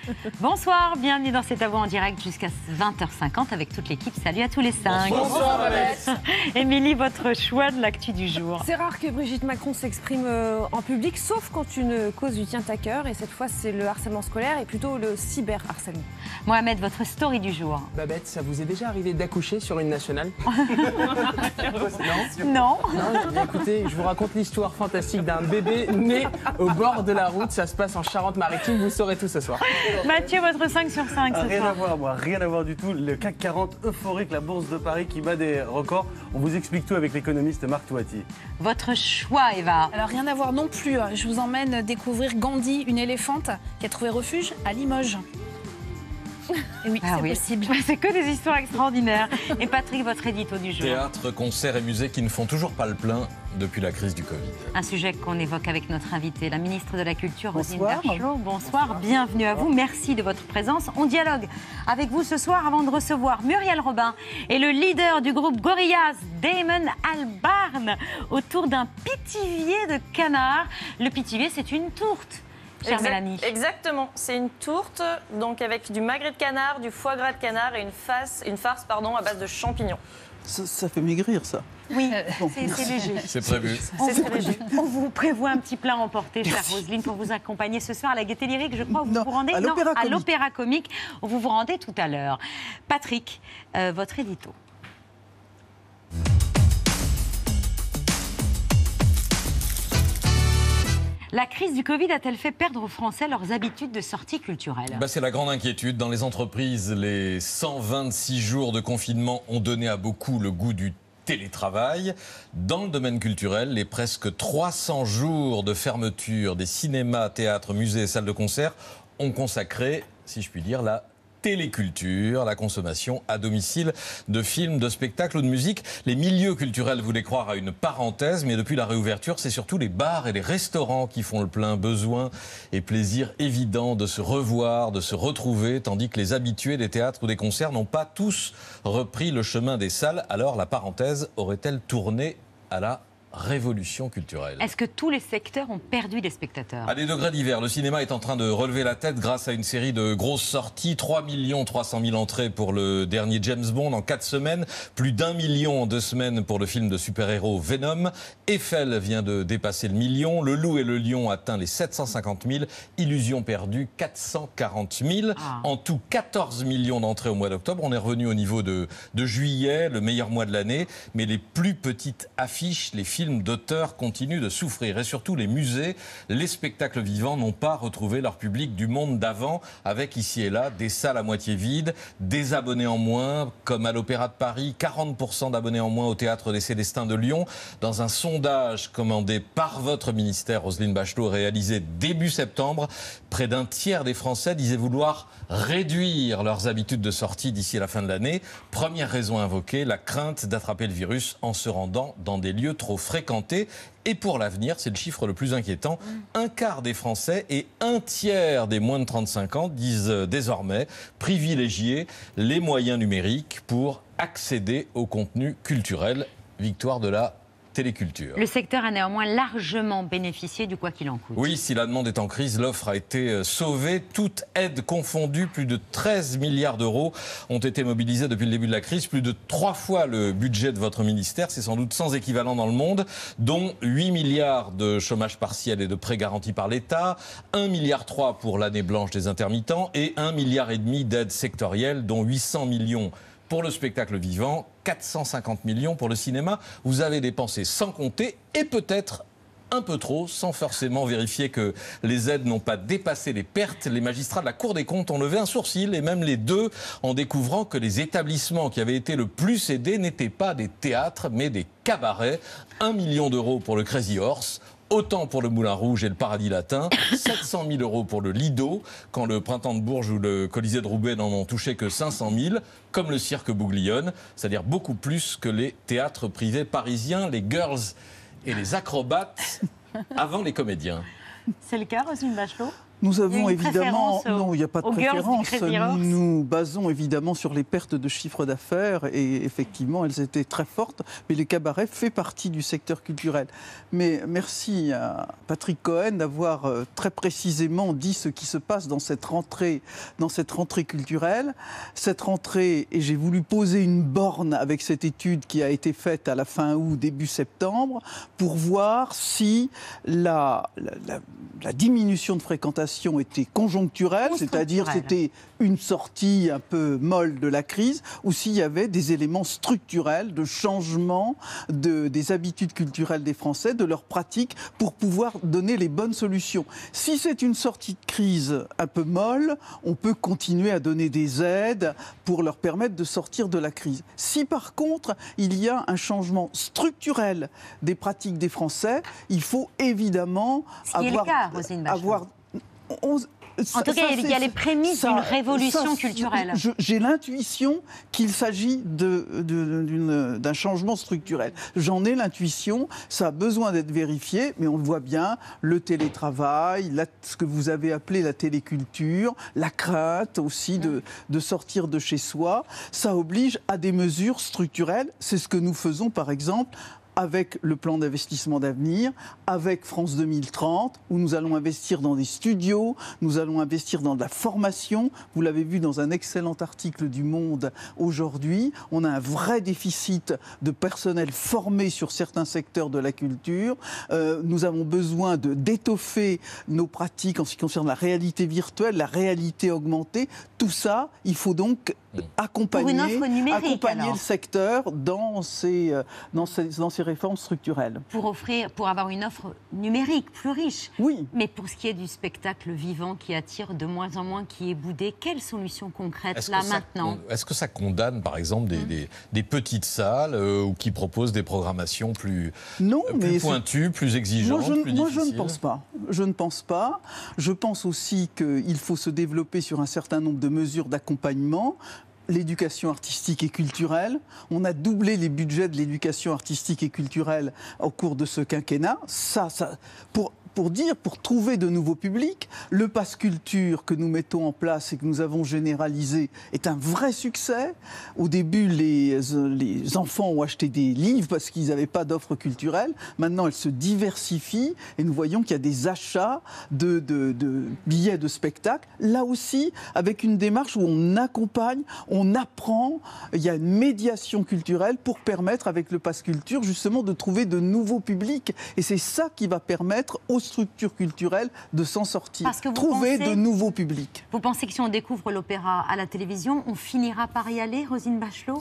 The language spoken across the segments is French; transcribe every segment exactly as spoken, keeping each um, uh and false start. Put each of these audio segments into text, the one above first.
Bonsoir, bienvenue dans C'est à vous en direct jusqu'à vingt heures cinquante avec toute l'équipe. Salut à tous les cinq. Bonsoir Babette. Émilie, votre choix de l'actu du jour. C'est rare que Brigitte Macron s'exprime en public, sauf quand une cause lui tient à cœur. Et cette fois, c'est le harcèlement scolaire et plutôt le cyberharcèlement. Mohamed, votre story du jour. Babette, ça vous est déjà arrivé d'accoucher sur une nationale? Non. Non. Non, écoutez, je vous raconte l'histoire fantastique d'un bébé né au bord de la route. Ça se passe en Charente-Maritime, vous saurez tout ce soir. Mathieu, votre cinq sur cinq ce Rien soir. à voir, moi, rien à voir du tout. Le C A C quarante euphorique, la bourse de Paris qui bat des records. On vous explique tout avec l'économiste Marc Touati. Votre choix, Eva. Alors rien à voir non plus. Je vous emmène découvrir Gandhi, une éléphante qui a trouvé refuge à Limoges. Et oui, Ah c'est oui. possible. C'est que des histoires extraordinaires. Et Patrick, votre édito du jour. Théâtre, concerts et musées qui ne font toujours pas le plein depuis la crise du Covid. Un sujet qu'on évoque avec notre invitée, la ministre de la Culture, Roselyne Bonsoir. Bachelot. Bonsoir, bienvenue à vous. Merci de votre présence. On dialogue avec vous ce soir avant de recevoir Muriel Robin et le leader du groupe Gorillaz, Damon Albarn, autour d'un pitivier de canards. Le pitivier, c'est une tourte. Chère Exact- Mélanie. Exactement, c'est une tourte donc avec du magret de canard, du foie gras de canard et une, face, une farce pardon, à base de champignons. Ça, ça fait maigrir, ça. Oui, c'est c'est léger. C'est prévu. On C'est vous, très léger. on vous prévoit un petit plat emporté, chère Roselyne, pour vous accompagner ce soir à la Gaîté Lyrique. Je crois que vous Non, vous rendez à non, l'Opéra à Comique. l'Opéra Comique. Vous vous rendez tout à l'heure. Patrick, euh, votre édito. La crise du Covid a-t-elle fait perdre aux Français leurs habitudes de sortie culturelle? Bah, c'est la grande inquiétude. Dans les entreprises, les cent vingt-six jours de confinement ont donné à beaucoup le goût du télétravail. Dans le domaine culturel, les presque trois cents jours de fermeture des cinémas, théâtres, musées et salles de concert ont consacré, si je puis dire, la téléculture, la consommation à domicile de films, de spectacles ou de musique. Les milieux culturels voulaient croire à une parenthèse, mais depuis la réouverture, c'est surtout les bars et les restaurants qui font le plein. Besoin et plaisir évident de se revoir, de se retrouver, tandis que les habitués des théâtres ou des concerts n'ont pas tous repris le chemin des salles. Alors la parenthèse aurait-elle tourné à la révolution culturelle? Est-ce que tous les secteurs ont perdu des spectateurs? À des degrés divers, le cinéma est en train de relever la tête grâce à une série de grosses sorties. trois millions trois cent mille entrées pour le dernier James Bond en quatre semaines. Plus d'un million en deux semaines pour le film de super-héros Venom. Eiffel vient de dépasser le million. Le Loup et le Lion atteint les sept cent cinquante mille. Illusion perdue, quatre cent quarante mille. Ah. En tout, quatorze millions d'entrées au mois d'octobre. On est revenu au niveau de, de juillet, le meilleur mois de l'année. Mais les plus petites affiches, les films d'auteurs continuent de souffrir. Et surtout, les musées, les spectacles vivants n'ont pas retrouvé leur public du monde d'avant, avec ici et là des salles à moitié vides, des abonnés en moins, comme à l'Opéra de Paris, quarante pour cent d'abonnés en moins au Théâtre des Célestins de Lyon. Dans un sondage commandé par votre ministère, Roselyne Bachelot, réalisé début septembre, près d'un tiers des Français disaient vouloir réduire leurs habitudes de sortie d'ici à la fin de l'année. Première raison invoquée, la crainte d'attraper le virus en se rendant dans des lieux trop fréquentés. Et pour l'avenir, c'est le chiffre le plus inquiétant, un quart des Français et un tiers des moins de trente-cinq ans disent désormais privilégier les moyens numériques pour accéder au contenu culturel. Victoire de la téléculture. Le secteur a néanmoins largement bénéficié du quoi qu'il en coûte. Oui, si la demande est en crise, l'offre a été sauvée. Toute aide confondue, plus de treize milliards d'euros ont été mobilisés depuis le début de la crise. Plus de trois fois le budget de votre ministère. C'est sans doute sans équivalent dans le monde, dont huit milliards de chômage partiel et de prêts garantis par l'État, un virgule trois milliard pour l'année blanche des intermittents et un virgule cinq milliard d'aides sectorielles, dont huit cents millions pour le spectacle vivant, quatre cent cinquante millions pour le cinéma. Vous avez dépensé sans compter et peut-être un peu trop, sans forcément vérifier que les aides n'ont pas dépassé les pertes. Les magistrats de la Cour des comptes ont levé un sourcil, et même les deux, en découvrant que les établissements qui avaient été le plus aidés n'étaient pas des théâtres, mais des cabarets. Un million d'euros pour le Crazy Horse. Autant pour le Moulin Rouge et le Paradis Latin, sept cent mille euros pour le Lido, quand le Printemps de Bourges ou le Colisée de Roubaix n'en ont touché que cinq cent mille, comme le Cirque Bouglione, c'est-à-dire beaucoup plus que les théâtres privés parisiens, les girls et les acrobates avant les comédiens. C'est le cas, Roselyne Bachelot? Nous avons Il y a une évidemment, préférence au- non, il n'y a pas de aux girls du préférence. Crazy Nous Horse. nous basons évidemment sur les pertes de chiffre d'affaires et effectivement, elles étaient très fortes. Mais les cabarets fait partie du secteur culturel. Mais merci à Patrick Cohen d'avoir euh, très précisément dit ce qui se passe dans cette rentrée, dans cette rentrée culturelle. Cette rentrée, et j'ai voulu poser une borne avec cette étude qui a été faite à la fin août, début septembre, pour voir si la, la, la, la diminution de fréquentation était conjoncturelle, Ou c'est-à-dire structurelle. c'était une sortie un peu molle de la crise, ou s'il y avait des éléments structurels de changement de, des habitudes culturelles des Français, de leurs pratiques, pour pouvoir donner les bonnes solutions. Si c'est une sortie de crise un peu molle, on peut continuer à donner des aides pour leur permettre de sortir de la crise. Si par contre, il y a un changement structurel des pratiques des Français, il faut évidemment Ce qui est le avoir... cas, Roselyne Bachelot. avoir on- En tout cas, il y a c'est- les prémices ça- d'une révolution ça, culturelle. je- J'ai l'intuition qu'il s'agit de- de- d'une- d'un changement structurel. J'en ai l'intuition, ça a besoin d'être vérifié, mais on le voit bien, le télétravail, la- ce que vous avez appelé la téléculture, la crainte aussi de, de sortir de chez soi, ça oblige à des mesures structurelles. C'est ce que nous faisons par exemple avec le plan d'investissement d'avenir, avec France deux mille trente, où nous allons investir dans des studios, nous allons investir dans de la formation. Vous l'avez vu dans un excellent article du Monde aujourd'hui, on a un vrai déficit de personnel formé sur certains secteurs de la culture. Euh, nous avons besoin de, d'étoffer nos pratiques en ce qui concerne la réalité virtuelle, la réalité augmentée. Tout ça, il faut donc accompagner, Pour une offre numérique, accompagner alors. le secteur dans ces, euh, dans ces, dans ces réformes structurelles. Pour offrir, pour avoir une offre numérique plus riche. Oui. Mais pour ce qui est du spectacle vivant qui attire de moins en moins, qui est boudé, quelles solutions concrètes Est-ce là que ça maintenant con- Est-ce que ça condamne, par exemple, des, des- des petites salles euh, ou qui proposent des programmations plus, Non, euh, plus mais c'est- pointues, plus exigeantes, Moi, je, plus moi, je ne difficiles pense pas. Je ne pense pas. Je pense aussi qu'il faut se développer sur un certain nombre de mesures d'accompagnement. L'éducation artistique et culturelle. On a doublé les budgets de l'éducation artistique et culturelle au cours de ce quinquennat. Ça, ça, pour, pour dire, pour trouver de nouveaux publics, le pass culture que nous mettons en place et que nous avons généralisé est un vrai succès. Au début, les, les enfants ont acheté des livres parce qu'ils n'avaient pas d'offres culturelles. Maintenant, elles se diversifient et nous voyons qu'il y a des achats de, de, de billets de spectacle. Là aussi, avec une démarche où on accompagne, on apprend, il y a une médiation culturelle pour permettre, avec le pass culture, justement de trouver de nouveaux publics. Et c'est ça qui va permettre aux structures culturelles de s'en sortir. Parce que vous Trouver pensez- de nouveaux publics. Vous pensez que si on découvre l'opéra à la télévision, on finira par y aller, Roselyne Bachelot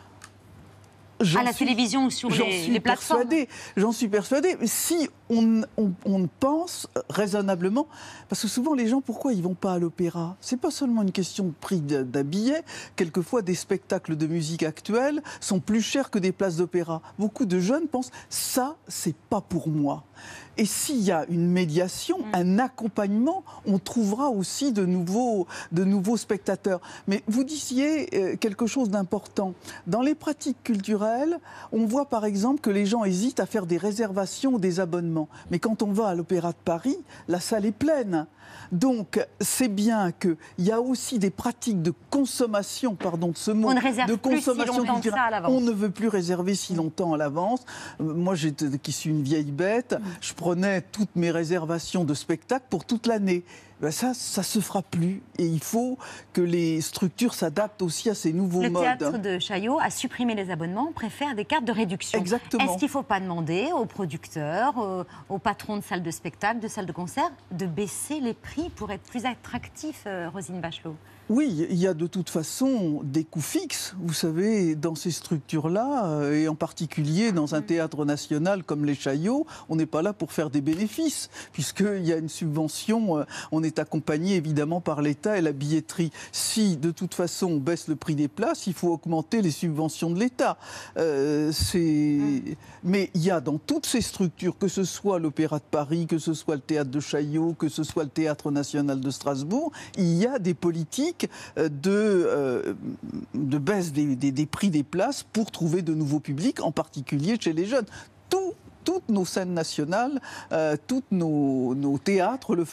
J'en À la suis- télévision ou sur J'en les, suis les plateformes persuadée, j'en suis persuadée. Mais si on, on, on pense raisonnablement, parce que souvent les gens, pourquoi ils vont pas à l'opéra? C'est pas seulement une question de prix d'un d'un billet. Quelquefois, des spectacles de musique actuelle sont plus chers que des places d'opéra. Beaucoup de jeunes pensent ça, c'est pas pour moi. Et s'il y a une médiation, un accompagnement, on trouvera aussi de nouveaux, de nouveaux spectateurs. Mais vous disiez euh, quelque chose d'important. Dans les pratiques culturelles, on voit par exemple que les gens hésitent à faire des réservations ou des abonnements. Mais quand on va à l'Opéra de Paris, la salle est pleine. Donc, c'est bien qu'il y a aussi des pratiques de consommation, pardon de ce mot, On ne réserve de plus si consommation longtemps que culturelle. ça à l'avance. On ne veut plus réserver si longtemps à l'avance. Euh, Moi, j'étais, qui suis une vieille bête, je prenais toutes mes réservations de spectacles pour toute l'année. Ben ça, ça se fera plus. Et il faut que les structures s'adaptent aussi à ces nouveaux Le modes. théâtre de Chaillot a supprimé les abonnements, on préfère des cartes de réduction. Exactement. Est-ce qu'il ne faut pas demander aux producteurs, aux, aux patrons de salles de spectacle, de salles de concert, de baisser les prix pour être plus attractifs, euh, Roselyne Bachelot? Oui, il y a de toute façon des coûts fixes, vous savez, dans ces structures-là, euh, et en particulier dans un théâtre national comme les Chaillots, on n'est pas là pour faire des bénéfices, puisqu'il y a une subvention, euh, on est accompagné évidemment par l'État et la billetterie. Si de toute façon on baisse le prix des places, il faut augmenter les subventions de l'État. Euh, c'est... Mais il y a dans toutes ces structures, que ce soit l'Opéra de Paris, que ce soit le théâtre de Chaillot, que ce soit le Théâtre national de Strasbourg, il y a des politiques de, euh, de baisse des, des, des prix des places pour trouver de nouveaux publics, en particulier chez les jeunes. Tout, toutes nos scènes nationales, euh, tous nos, nos théâtres le font.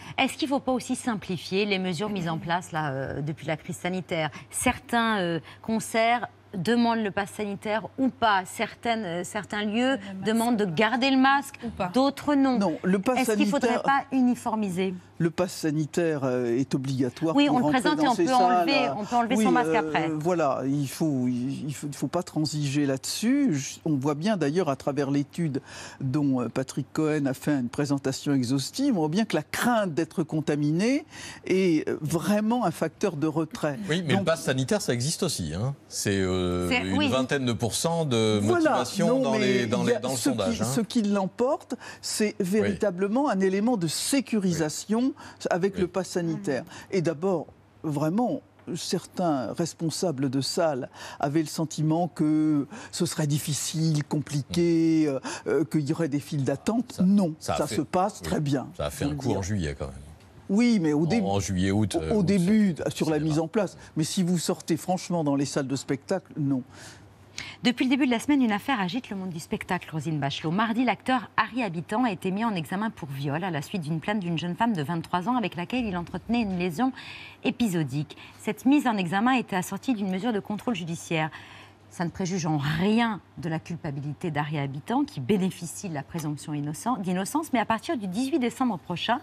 Est-ce qu'il ne faut pas aussi simplifier les mesures mises en place là, euh, depuis la crise sanitaire? Certains euh, concerts demandent le pass sanitaire ou pas. Certaines, euh, certains lieux demandent de garder le masque, d'autres non. Non, le pass Est-ce qu'il ne faudrait sanitaire- pas uniformiser? Le pass sanitaire euh, est obligatoire. Oui, pour on le rentrer présente et dans on ces peut salles. enlever- on peut enlever son Oui, masque euh, après. Voilà, il ne faut, il faut, il faut pas transiger là-dessus. Je- On voit bien d'ailleurs à travers l'étude dont euh, Patrick Cohen a fait une présentation exhaustive, on voit bien que la crainte d'être contaminé est euh, vraiment un facteur de retrait. Oui, mais Donc, le pass sanitaire, ça existe aussi. Hein. C'est euh, C'est- une oui. vingtaine de pourcents de Voilà. motivation Non, dans, mais les, dans, il y les, a dans le ce sondage. Qui, hein. Ce qui l'emporte, c'est véritablement un élément de sécurisation avec Oui. le pass sanitaire. Et d'abord, vraiment, certains responsables de salles avaient le sentiment que ce serait difficile, compliqué, euh, euh, qu'il y aurait des files d'attente. Ça- Non, ça ça, a fait- se passe oui. très bien. Ça a fait faut un le coup dire. en juillet quand même. Oui, mais au En, début. en juillet, août. Au, euh, au août, début, ça- sur la ça mise va. en place. Mais si vous sortez franchement dans les salles de spectacle, non. Depuis le début de la semaine, une affaire agite le monde du spectacle, Roselyne Bachelot. Mardi, l'acteur Harry Habitant a été mis en examen pour viol à la suite d'une plainte d'une jeune femme de vingt-trois ans avec laquelle il entretenait une liaison épisodique. Cette mise en examen a été assortie d'une mesure de contrôle judiciaire. Ça ne préjuge en rien de la culpabilité d'Harry Habitant, qui bénéficie de la présomption innocent- d'innocence, mais à partir du dix-huit décembre prochain,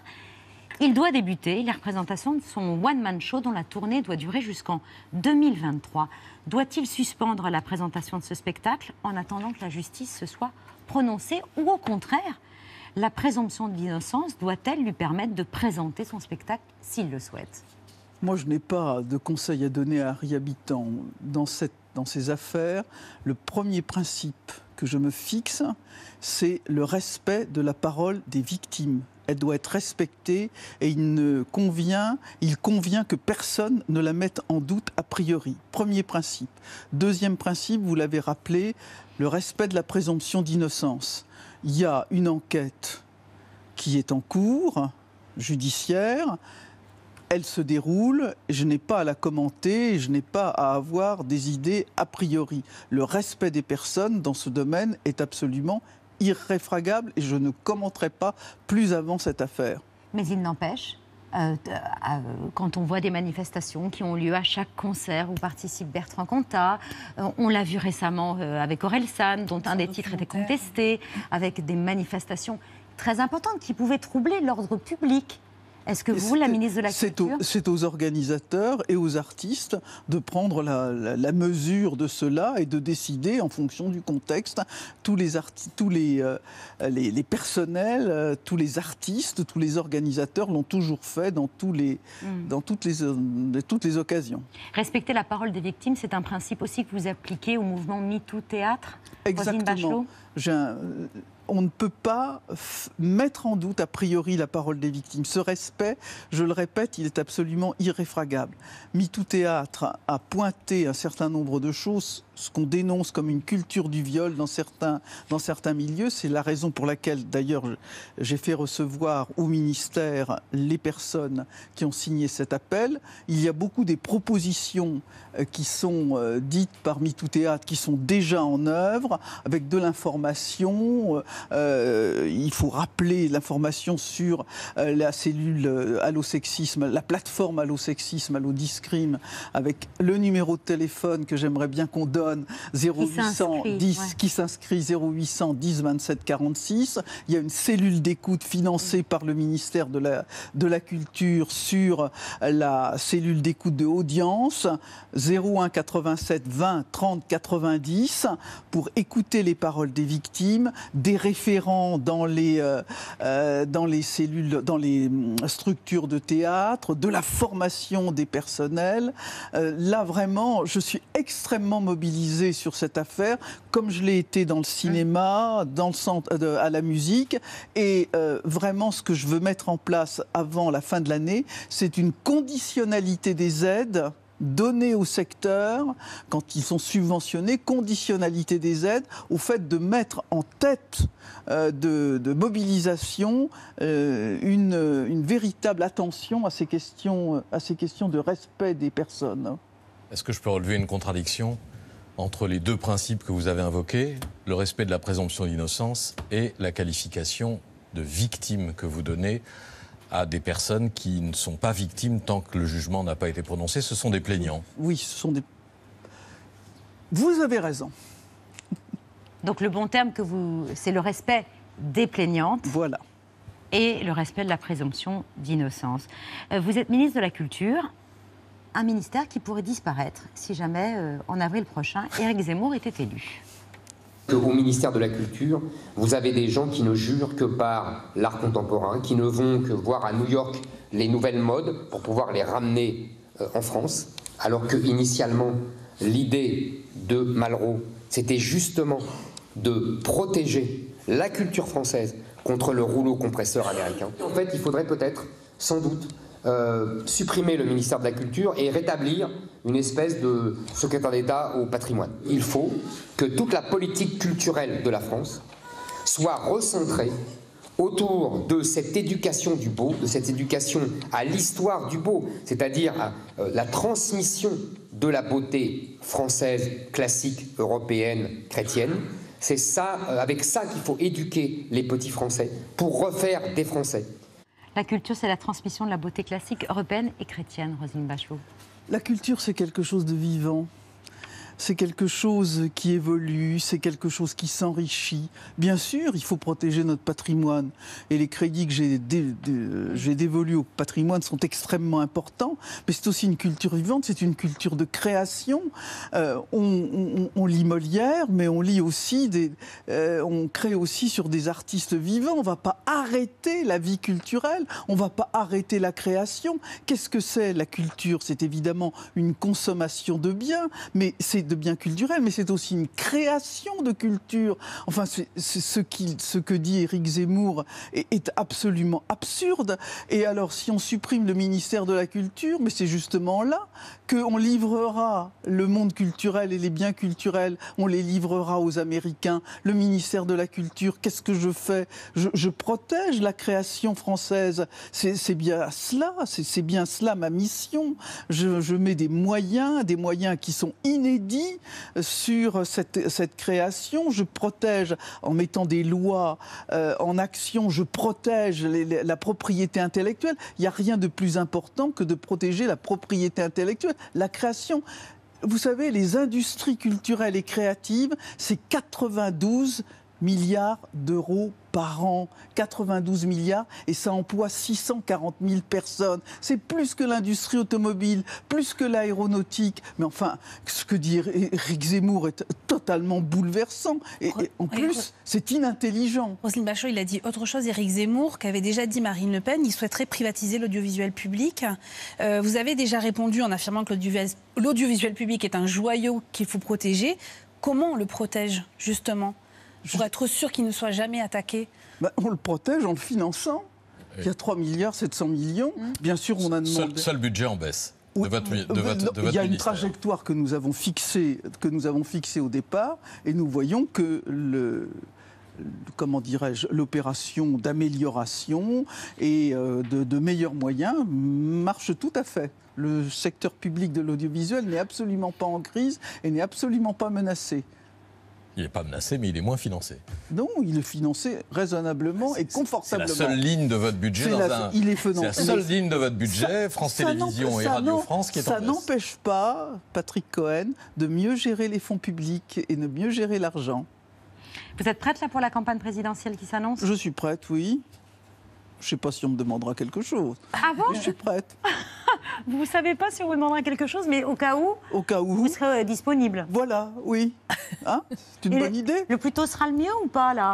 il doit débuter les représentations de son one-man show dont la tournée doit durer jusqu'en deux mille vingt-trois. Doit-il suspendre la présentation de ce spectacle en attendant que la justice se soit prononcée ou au contraire, la présomption d'innocence doit-elle lui permettre de présenter son spectacle s'il le souhaite? Moi, je n'ai pas de conseil à donner à Harry Habitant. Dans, cette, dans ces affaires, le premier principe que je me fixe, c'est le respect de la parole des victimes. Elle doit être respectée et il, ne convient, il convient que personne ne la mette en doute a priori. Premier principe. Deuxième principe, vous l'avez rappelé, le respect de la présomption d'innocence. Il y a une enquête qui est en cours, judiciaire. Elle se déroule, je n'ai pas à la commenter, je n'ai pas à avoir des idées a priori. Le respect des personnes dans ce domaine est absolument irréfragable et je ne commenterai pas plus avant cette affaire. Mais il n'empêche, euh, euh, quand on voit des manifestations qui ont lieu à chaque concert où participe Bertrand Cantat, euh, on l'a vu récemment euh, avec Orelsan, dont un des titres était contesté, avec des manifestations très importantes qui pouvaient troubler l'ordre public. Est-ce que vous, la ministre de la C'est Culture... au- C'est aux organisateurs et aux artistes de prendre la, la- la mesure de cela et de décider en fonction du contexte. Tous les, arti- tous les, euh, les, les personnels, euh, tous les artistes, tous les organisateurs l'ont toujours fait dans, tous les, Mm. dans toutes, les, euh, toutes les occasions. Respecter la parole des victimes, c'est un principe aussi que vous appliquez au mouvement MeToo Théâtre, Roselyne Bachelot. Exactement. J'ai un- on ne peut pas f- mettre en doute a priori la parole des victimes. Ce respect, je le répète, il est absolument irréfragable. MeToo Théâtre a pointé un certain nombre de choses, ce qu'on dénonce comme une culture du viol dans certains, dans certains milieux. C'est la raison pour laquelle, d'ailleurs, j'ai fait recevoir au ministère les personnes qui ont signé cet appel. Il y a beaucoup des propositions euh, qui sont euh, dites par MeToo Théâtre, qui sont déjà en œuvre, avec de l'information. Euh, euh, il faut rappeler l'information sur euh, la cellule euh, allosexisme, la plateforme allosexisme, allodiscrime, avec le numéro de téléphone que j'aimerais bien qu'on donne, zéro huit cent dix, ouais. qui s'inscrit zéro huit cent dix vingt-sept quarante-six. Il y a une cellule d'écoute financée par le ministère de la, de la Culture sur la cellule d'écoute de audience, zéro un quatre-vingt-sept vingt trente quatre-vingt-dix, pour écouter les paroles des victimes, des référents dans les, euh, euh, dans les cellules, dans les hum, structures de théâtre, de la formation des personnels. Euh, là, vraiment, je suis extrêmement mobilisée sur cette affaire, comme je l'ai été dans le cinéma, dans le centre, euh, à la musique. Et euh, vraiment, ce que je veux mettre en place avant la fin de l'année, c'est une conditionnalité des aides données au secteur, quand ils sont subventionnés, conditionnalité des aides au fait de mettre en tête euh, de, de mobilisation euh, une, une véritable attention à ces questions, à ces questions de respect des personnes. Est-ce que je peux relever une contradiction entre les deux principes que vous avez invoqués, le respect de la présomption d'innocence et la qualification de victime que vous donnez à des personnes qui ne sont pas victimes tant que le jugement n'a pas été prononcé. Ce sont des plaignants. Oui, ce sont des... Vous avez raison. Donc le bon terme que vous, c'est le respect des plaignantes. Voilà. Et le respect de la présomption d'innocence. Euh, vous êtes ministre de la Culture, un ministère qui pourrait disparaître si jamais, euh, en avril prochain, Éric Zemmour était élu. Au ministère de la Culture, vous avez des gens qui ne jurent que par l'art contemporain, qui ne vont que voir à New York les nouvelles modes pour pouvoir les ramener euh, en France, alors que initialement l'idée de Malraux, c'était justement de protéger la culture française contre le rouleau compresseur américain. En fait, il faudrait peut-être, sans doute, euh, supprimer le ministère de la Culture et rétablir une espèce de secrétaire d'État au patrimoine. Il faut que toute la politique culturelle de la France soit recentrée autour de cette éducation du beau, de cette éducation à l'histoire du beau, c'est-à-dire à euh, la transmission de la beauté française, classique, européenne, chrétienne. C'est ça, euh, avec ça qu'il faut éduquer les petits Français pour refaire des Français. La culture, c'est la transmission de la beauté classique européenne et chrétienne, Roselyne Bachelot. La culture, c'est quelque chose de vivant. C'est quelque chose qui évolue, c'est quelque chose qui s'enrichit. Bien sûr, il faut protéger notre patrimoine. Et les crédits que j'ai dé, dé, j'ai dévolus au patrimoine sont extrêmement importants. Mais c'est aussi une culture vivante, c'est une culture de création. Euh, on, on, on lit Molière, mais on lit aussi des, euh, on crée aussi sur des artistes vivants. On ne va pas arrêter la vie culturelle, on ne va pas arrêter la création. Qu'est-ce que c'est la culture? C'est évidemment une consommation de biens, mais c'est de biens culturels, mais c'est aussi une création de culture. Enfin, c'est, c'est ce, qui, ce que dit Éric Zemmour est, est absolument absurde. Et alors, si on supprime le ministère de la Culture, mais c'est justement là qu'on livrera le monde culturel et les biens culturels, on les livrera aux Américains. Le ministère de la Culture, qu'est-ce que je fais? je, je protège la création française. C'est, c'est bien cela, c'est, c'est bien cela ma mission. Je, je mets des moyens, des moyens qui sont inédits sur cette, cette création. Je protège, en mettant des lois euh, en action, je protège les, les, la propriété intellectuelle. Il n'y a rien de plus important que de protéger la propriété intellectuelle, la création. Vous savez, les industries culturelles et créatives, c'est quatre-vingt-douze milliards d'euros par an, quatre-vingt-douze milliards, et ça emploie six cent quarante mille personnes. C'est plus que l'industrie automobile, plus que l'aéronautique. Mais enfin, ce que dit Éric Zemmour est totalement bouleversant. Et, et en plus, c'est inintelligent. Roselyne Bachelot, il a dit autre chose, Éric Zemmour, qu'avait déjà dit Marine Le Pen. Il souhaiterait privatiser l'audiovisuel public. Euh, vous avez déjà répondu en affirmant que l'audiovisuel public est un joyau qu'il faut protéger. Comment on le protège, justement ? Pour être sûr qu'il ne soit jamais attaqué? Ben, on le protège en le finançant. Il y a trois milliards sept cents millions. Mmh. Bien sûr, on a demandé... Seul, seul budget en baisse de votre, de votre, de votre Il y a une ministère. trajectoire que nous avons fixée, que nous avons fixée au départ, et nous voyons que le... comment dirais-je, l'opération d'amélioration et de, de meilleurs moyens marche tout à fait. Le secteur public de l'audiovisuel n'est absolument pas en crise et n'est absolument pas menacé. Il n'est pas menacé, mais il est moins financé. Non, il est financé raisonnablement et confortablement. C'est la seule ligne de votre budget dans la, un... il est C'est la seule ligne de votre budget, ça, France ça Télévisions et Radio France, qui est en Ça baisse. n'empêche pas, Patrick Cohen, de mieux gérer les fonds publics et de mieux gérer l'argent. Vous êtes prête là pour la campagne présidentielle qui s'annonce? Je suis prête, oui. Je ne sais pas si on me demandera quelque chose. Ah bon? Mais je suis prête. Vous ne savez pas si on vous demandera quelque chose, mais au cas où, au cas où vous serez euh, disponible. Voilà, oui. Hein, c'est une Et bonne le, idée. Le plus tôt sera le mieux ou pas, là?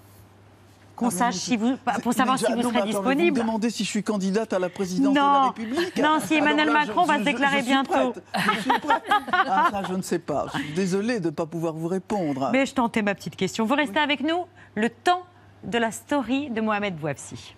Qu'on ah sache si vous, pour savoir déjà, si vous non, serez attends, disponible. Vous me demandez si je suis candidate à la présidence non. de la République? Non, si Emmanuel là, Macron je, va je, se déclarer je, je bientôt. Prête. Je suis prête. Ah, ça, je ne sais pas. Je suis désolée de ne pas pouvoir vous répondre. Mais je tentais ma petite question. Vous restez oui. avec nous le temps de la story de Mohamed Bouafsi.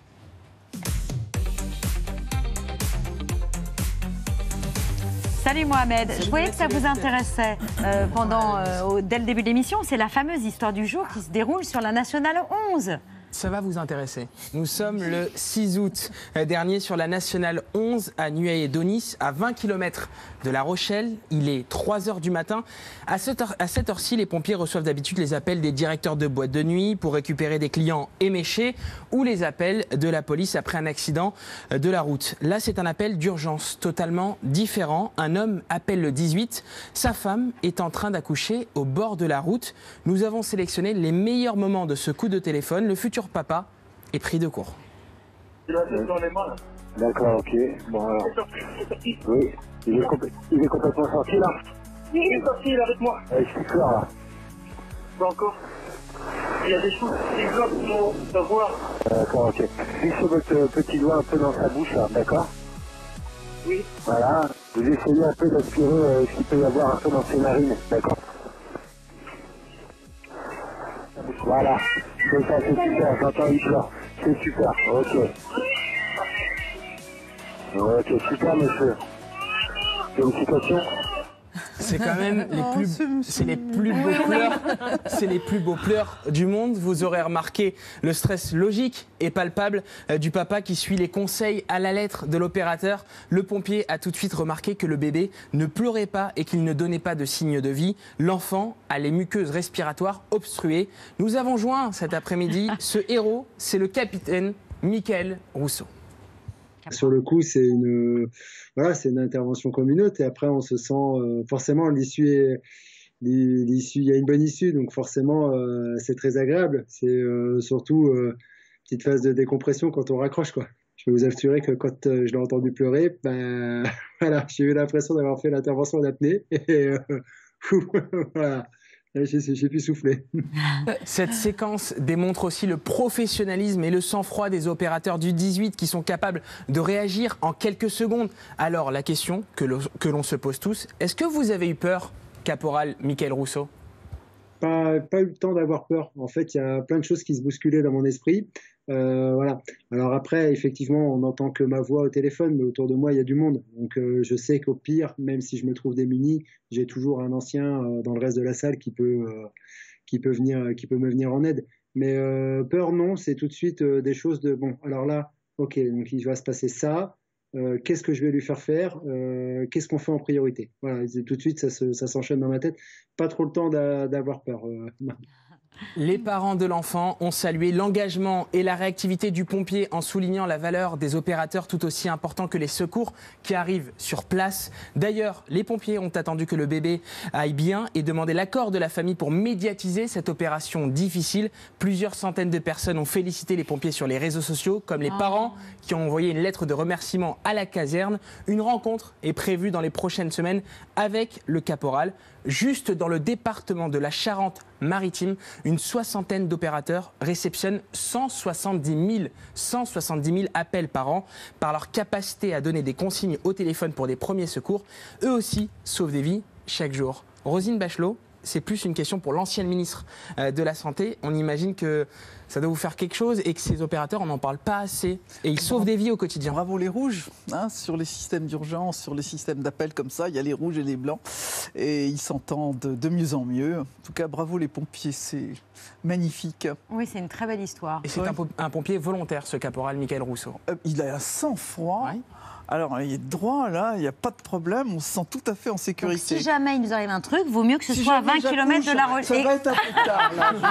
Salut Mohamed, Salut, je voyais que ça vous intéressait euh, pendant, euh, au, dès le début de l'émission. C'est la fameuse histoire du jour qui se déroule sur la Nationale onze. Ça va vous intéresser. Nous sommes le six août dernier sur la nationale onze à Nueil-et-Donis, à vingt kilomètres de La Rochelle. Il est trois heures du matin. À cette heure, à cette heure-ci, les pompiers reçoivent d'habitude les appels des directeurs de boîtes de nuit pour récupérer des clients éméchés ou les appels de la police après un accident de la route. Là, c'est un appel d'urgence totalement différent. Un homme appelle le dix-huit. Sa femme est en train d'accoucher au bord de la route. Nous avons sélectionné les meilleurs moments de ce coup de téléphone. Le futur papa est pris de court. D'accord, ok. Bon alors. Oui. Il est, compl il est complètement sorti là. Il est sorti, il est avec moi. Il est clair là. Pas encore. Il y a des choses qui bloquent pour voir. D'accord, ok. Glissez votre petit doigt un peu dans sa bouche là, d'accord? Oui. Voilà. Vous essayez un peu d'aspirer euh, ce qu'il peut y avoir un peu dans ses narines, d'accord? Voilà. C'est ça, c'est super. J'entends il pleure. C'est super. Ok. Ok, super, monsieur. Félicitations. C'est quand même les plus, c'est les plus beaux pleurs, c'est les plus beaux pleurs du monde. Vous aurez remarqué le stress logique et palpable du papa qui suit les conseils à la lettre de l'opérateur. Le pompier a tout de suite remarqué que le bébé ne pleurait pas et qu'il ne donnait pas de signe de vie. L'enfant a les muqueuses respiratoires obstruées. Nous avons joint cet après-midi ce héros, c'est le capitaine Michael Rousseau. Sur le coup, c'est une, voilà, c'est une intervention comme une autre. Et après, on se sent euh, forcément l'issue est, l'issue, il y a une bonne issue, donc forcément, euh, c'est très agréable. C'est euh, surtout euh, petite phase de décompression quand on raccroche, quoi. Je peux vous assurer que quand euh, je l'ai entendu pleurer, ben voilà, j'ai eu l'impression d'avoir fait l'intervention en apnée. Et euh, voilà. J'ai pu souffler. Cette séquence démontre aussi le professionnalisme et le sang-froid des opérateurs du dix-huit qui sont capables de réagir en quelques secondes. Alors la question que l'on se pose tous, est-ce que vous avez eu peur, caporal Michael Rousseau? Pas, pas eu le temps d'avoir peur. En fait, il y a plein de choses qui se bousculaient dans mon esprit. Euh, voilà. Alors après, effectivement, on n'entend que ma voix au téléphone, mais autour de moi, il y a du monde. Donc euh, je sais qu'au pire, même si je me trouve démuni, j'ai toujours un ancien euh, dans le reste de la salle qui peut, euh, qui peut, venir, qui peut me venir en aide. Mais euh, peur, non, c'est tout de suite euh, des choses de, bon, alors là, ok, donc il va se passer ça. Euh, qu'est-ce que je vais lui faire faire, euh, qu'est-ce qu'on fait en priorité. Voilà, tout de suite, ça, se, ça s'enchaîne dans ma tête. Pas trop le temps d'avoir peur. Euh, Les parents de l'enfant ont salué l'engagement et la réactivité du pompier en soulignant la valeur des opérateurs tout aussi important que les secours qui arrivent sur place. D'ailleurs, les pompiers ont attendu que le bébé aille bien et demandé l'accord de la famille pour médiatiser cette opération difficile. Plusieurs centaines de personnes ont félicité les pompiers sur les réseaux sociaux, comme les parents qui ont envoyé une lettre de remerciement à la caserne. Une rencontre est prévue dans les prochaines semaines avec le caporal. Juste dans le département de la Charente-Maritime, une soixantaine d'opérateurs réceptionnent cent soixante-dix mille appels par an. Par leur capacité à donner des consignes au téléphone pour des premiers secours, eux aussi sauvent des vies chaque jour. Roselyne Bachelot, c'est plus une question pour l'ancienne ministre de la Santé. On imagine que ça doit vous faire quelque chose et que ces opérateurs, on n'en parle pas assez. Et ils sauvent des vies au quotidien. Bravo les rouges, hein, sur les systèmes d'urgence, sur les systèmes d'appel comme ça, il y a les rouges et les blancs. Et ils s'entendent de mieux en mieux. En tout cas, bravo les pompiers, c'est magnifique. Oui, c'est une très belle histoire. Et c'est oui. un, un pompier volontaire, ce caporal Michael Rousseau. Euh, il a un sang-froid. Oui. Alors, il est droit, là, il n'y a pas de problème, on se sent tout à fait en sécurité. Donc, si jamais il nous arrive un truc, vaut mieux que ce si soit à vingt kilomètres de La Rochelle. Ça va être un peu tard,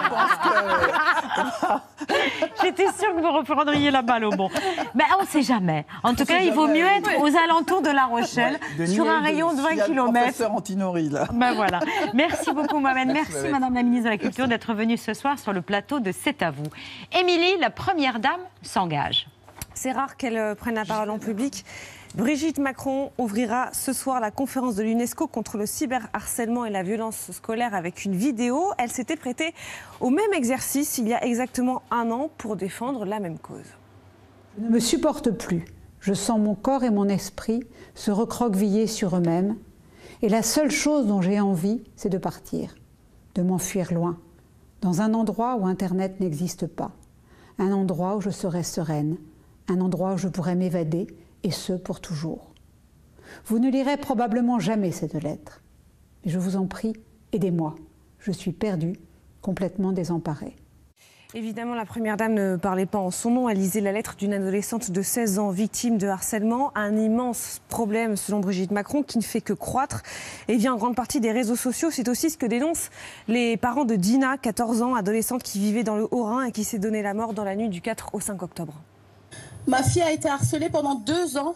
là, je pense que... J'étais sûre que vous reprendriez la balle au bon. Mais on ne sait jamais. En tout cas, il vaut mieux être aux alentours de La Rochelle, ouais, de sur un rayon de vingt kilomètres. Professeur Antinori, là. Ben voilà. Merci beaucoup, Mohamed. Merci, Merci Madame la ministre de la Culture, d'être venue ce soir sur le plateau de C'est à vous. Émilie, la première dame, s'engage. C'est rare qu'elle prenne la parole en public. Brigitte Macron ouvrira ce soir la conférence de l'UNESCO contre le cyberharcèlement et la violence scolaire avec une vidéo. Elle s'était prêtée au même exercice il y a exactement un an pour défendre la même cause. Je ne me supporte plus. Je sens mon corps et mon esprit se recroqueviller sur eux-mêmes. Et la seule chose dont j'ai envie, c'est de partir, de m'enfuir loin, dans un endroit où Internet n'existe pas, un endroit où je serai sereine, un endroit où je pourrais m'évader, et ce, pour toujours. Vous ne lirez probablement jamais cette lettre. Mais je vous en prie, aidez-moi. Je suis perdue, complètement désemparée. Évidemment, la Première Dame ne parlait pas en son nom. Elle lisait la lettre d'une adolescente de seize ans victime de harcèlement. Un immense problème, selon Brigitte Macron, qui ne fait que croître et vient en grande partie des réseaux sociaux. C'est aussi ce que dénoncent les parents de Dina, quatorze ans, adolescente qui vivait dans le Haut-Rhin et qui s'est donné la mort dans la nuit du quatre au cinq octobre. Ma fille a été harcelée pendant deux ans.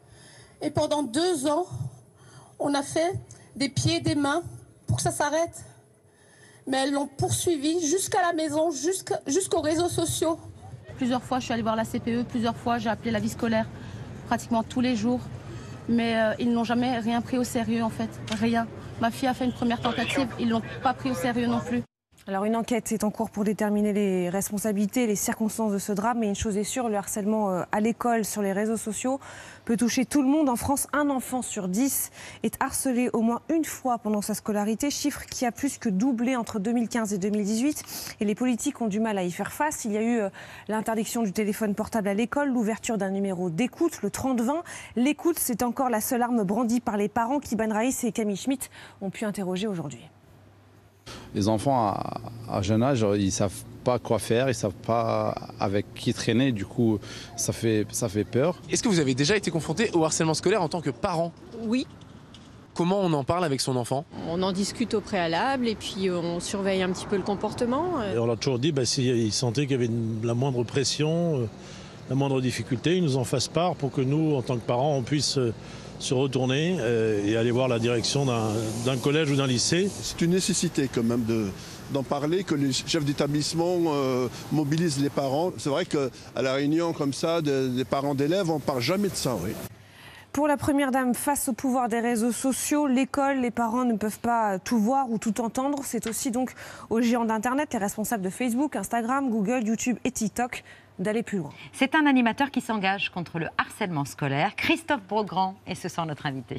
Et pendant deux ans, on a fait des pieds et des mains pour que ça s'arrête. Mais elles l'ont poursuivi jusqu'à la maison, jusqu'à, jusqu'aux réseaux sociaux. Plusieurs fois, je suis allée voir la C P E, plusieurs fois, j'ai appelé la vie scolaire, pratiquement tous les jours. Mais euh, ils n'ont jamais rien pris au sérieux, en fait, rien. Ma fille a fait une première tentative, ils ne l'ont pas pris au sérieux non plus. Alors une enquête est en cours pour déterminer les responsabilités, les circonstances de ce drame, mais une chose est sûre, le harcèlement à l'école, sur les réseaux sociaux, peut toucher tout le monde. En France, un enfant sur dix est harcelé au moins une fois pendant sa scolarité, chiffre qui a plus que doublé entre deux mille quinze et deux mille dix-huit. Et les politiques ont du mal à y faire face. Il y a eu l'interdiction du téléphone portable à l'école, l'ouverture d'un numéro d'écoute, le trente vingt. L'écoute, c'est encore la seule arme brandie par les parents qu'Iban Raïs et Camille Schmitt ont pu interroger aujourd'hui. Les enfants à, à jeune âge, ils ne savent pas quoi faire, ils ne savent pas avec qui traîner, du coup ça fait, ça fait peur. Est-ce que vous avez déjà été confronté au harcèlement scolaire en tant que parent? Oui. Comment on en parle avec son enfant? On en discute au préalable et puis on surveille un petit peu le comportement. Et on leur a toujours dit, bah, s'ils sentaient qu'il y avait une, la moindre pression, euh, la moindre difficulté, ils nous en fassent part pour que nous, en tant que parents, on puisse... Euh, se retourner euh, et aller voir la direction d'un collège ou d'un lycée. C'est une nécessité quand même de, d'en parler, que les chefs d'établissement euh, mobilisent les parents. C'est vrai qu'à la réunion comme ça de, des parents d'élèves, on ne parle jamais de ça. Oui. Pour la Première Dame, face au pouvoir des réseaux sociaux, l'école, les parents ne peuvent pas tout voir ou tout entendre. C'est aussi donc aux géants d'Internet, les responsables de Facebook, Instagram, Google, YouTube et TikTok, d'aller plus loin. C'est un animateur qui s'engage contre le harcèlement scolaire. Christophe Beaugrand est ce soir notre invité.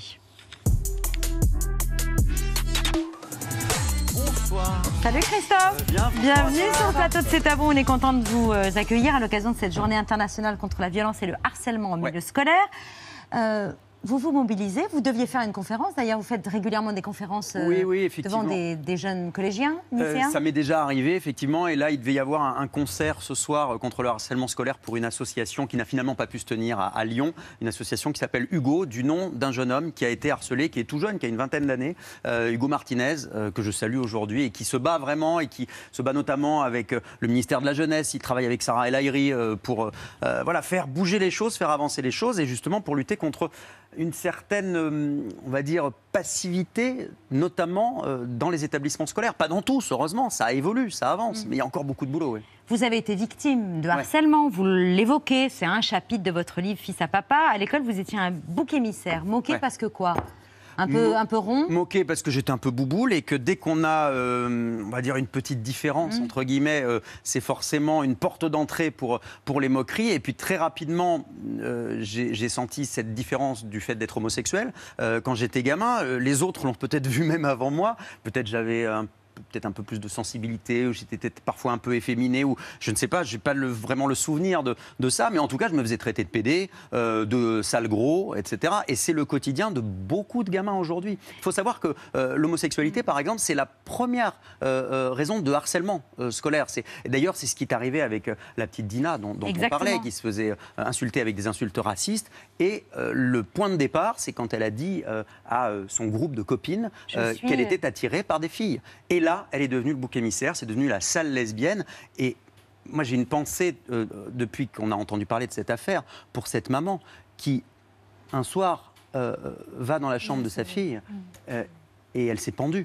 Bonsoir. Salut Christophe. Euh, bienvenue, bienvenue sur le plateau de C'est à vous. On est content de vous euh, accueillir à l'occasion de cette journée internationale contre la violence et le harcèlement au milieu ouais. scolaire. Euh, Vous vous mobilisez, vous deviez faire une conférence, d'ailleurs vous faites régulièrement des conférences euh, oui, oui, devant des, des jeunes collégiens, lycéens euh, Ça m'est déjà arrivé effectivement, et là il devait y avoir un, un concert ce soir contre le harcèlement scolaire pour une association qui n'a finalement pas pu se tenir à, à Lyon, une association qui s'appelle Hugo, du nom d'un jeune homme qui a été harcelé, qui est tout jeune, qui a une vingtaine d'années, euh, Hugo Martinez, euh, que je salue aujourd'hui, et qui se bat vraiment, et qui se bat notamment avec euh, le ministère de la Jeunesse, il travaille avec Sarah El Haïry euh, pour euh, voilà, faire bouger les choses, faire avancer les choses, et justement pour lutter contre une certaine, on va dire, passivité, notamment dans les établissements scolaires. Pas dans tous, heureusement, ça évolue, ça avance, mais il y a encore beaucoup de boulot. Oui. Vous avez été victime de harcèlement, ouais. vous l'évoquez, c'est un chapitre de votre livre « Fils à papa ». À l'école, vous étiez un bouc émissaire. Moqué ouais. parce que quoi ? Un peu, un peu rond. Moqué parce que j'étais un peu bouboule et que dès qu'on a, euh, on va dire, une petite différence, mmh. entre guillemets, euh, c'est forcément une porte d'entrée pour, pour les moqueries. Et puis très rapidement, euh, j'ai senti cette différence du fait d'être homosexuel. Euh, quand j'étais gamin, euh, les autres l'ont peut-être vu même avant moi. Peut-être j'avais un peut-être un peu plus de sensibilité, ou j'étais peut-être parfois un peu efféminé, ou je ne sais pas, je n'ai pas le, vraiment le souvenir de, de ça, mais en tout cas, je me faisais traiter de pédé, euh, de sale gros, et cetera. Et c'est le quotidien de beaucoup de gamins aujourd'hui. Il faut savoir que euh, l'homosexualité, par exemple, c'est la première euh, euh, raison de harcèlement euh, scolaire. D'ailleurs, c'est ce qui est arrivé avec euh, la petite Dina, dont, dont on parlait, qui se faisait euh, insulter avec des insultes racistes. Et euh, le point de départ, c'est quand elle a dit euh, à euh, son groupe de copines euh, suis... qu'elle était attirée par des filles. Et là, elle est devenue le bouc émissaire, c'est devenu la sale lesbienne. Et moi, j'ai une pensée, euh, depuis qu'on a entendu parler de cette affaire, pour cette maman qui, un soir, euh, va dans la chambre de sa fille euh, et elle s'est pendue.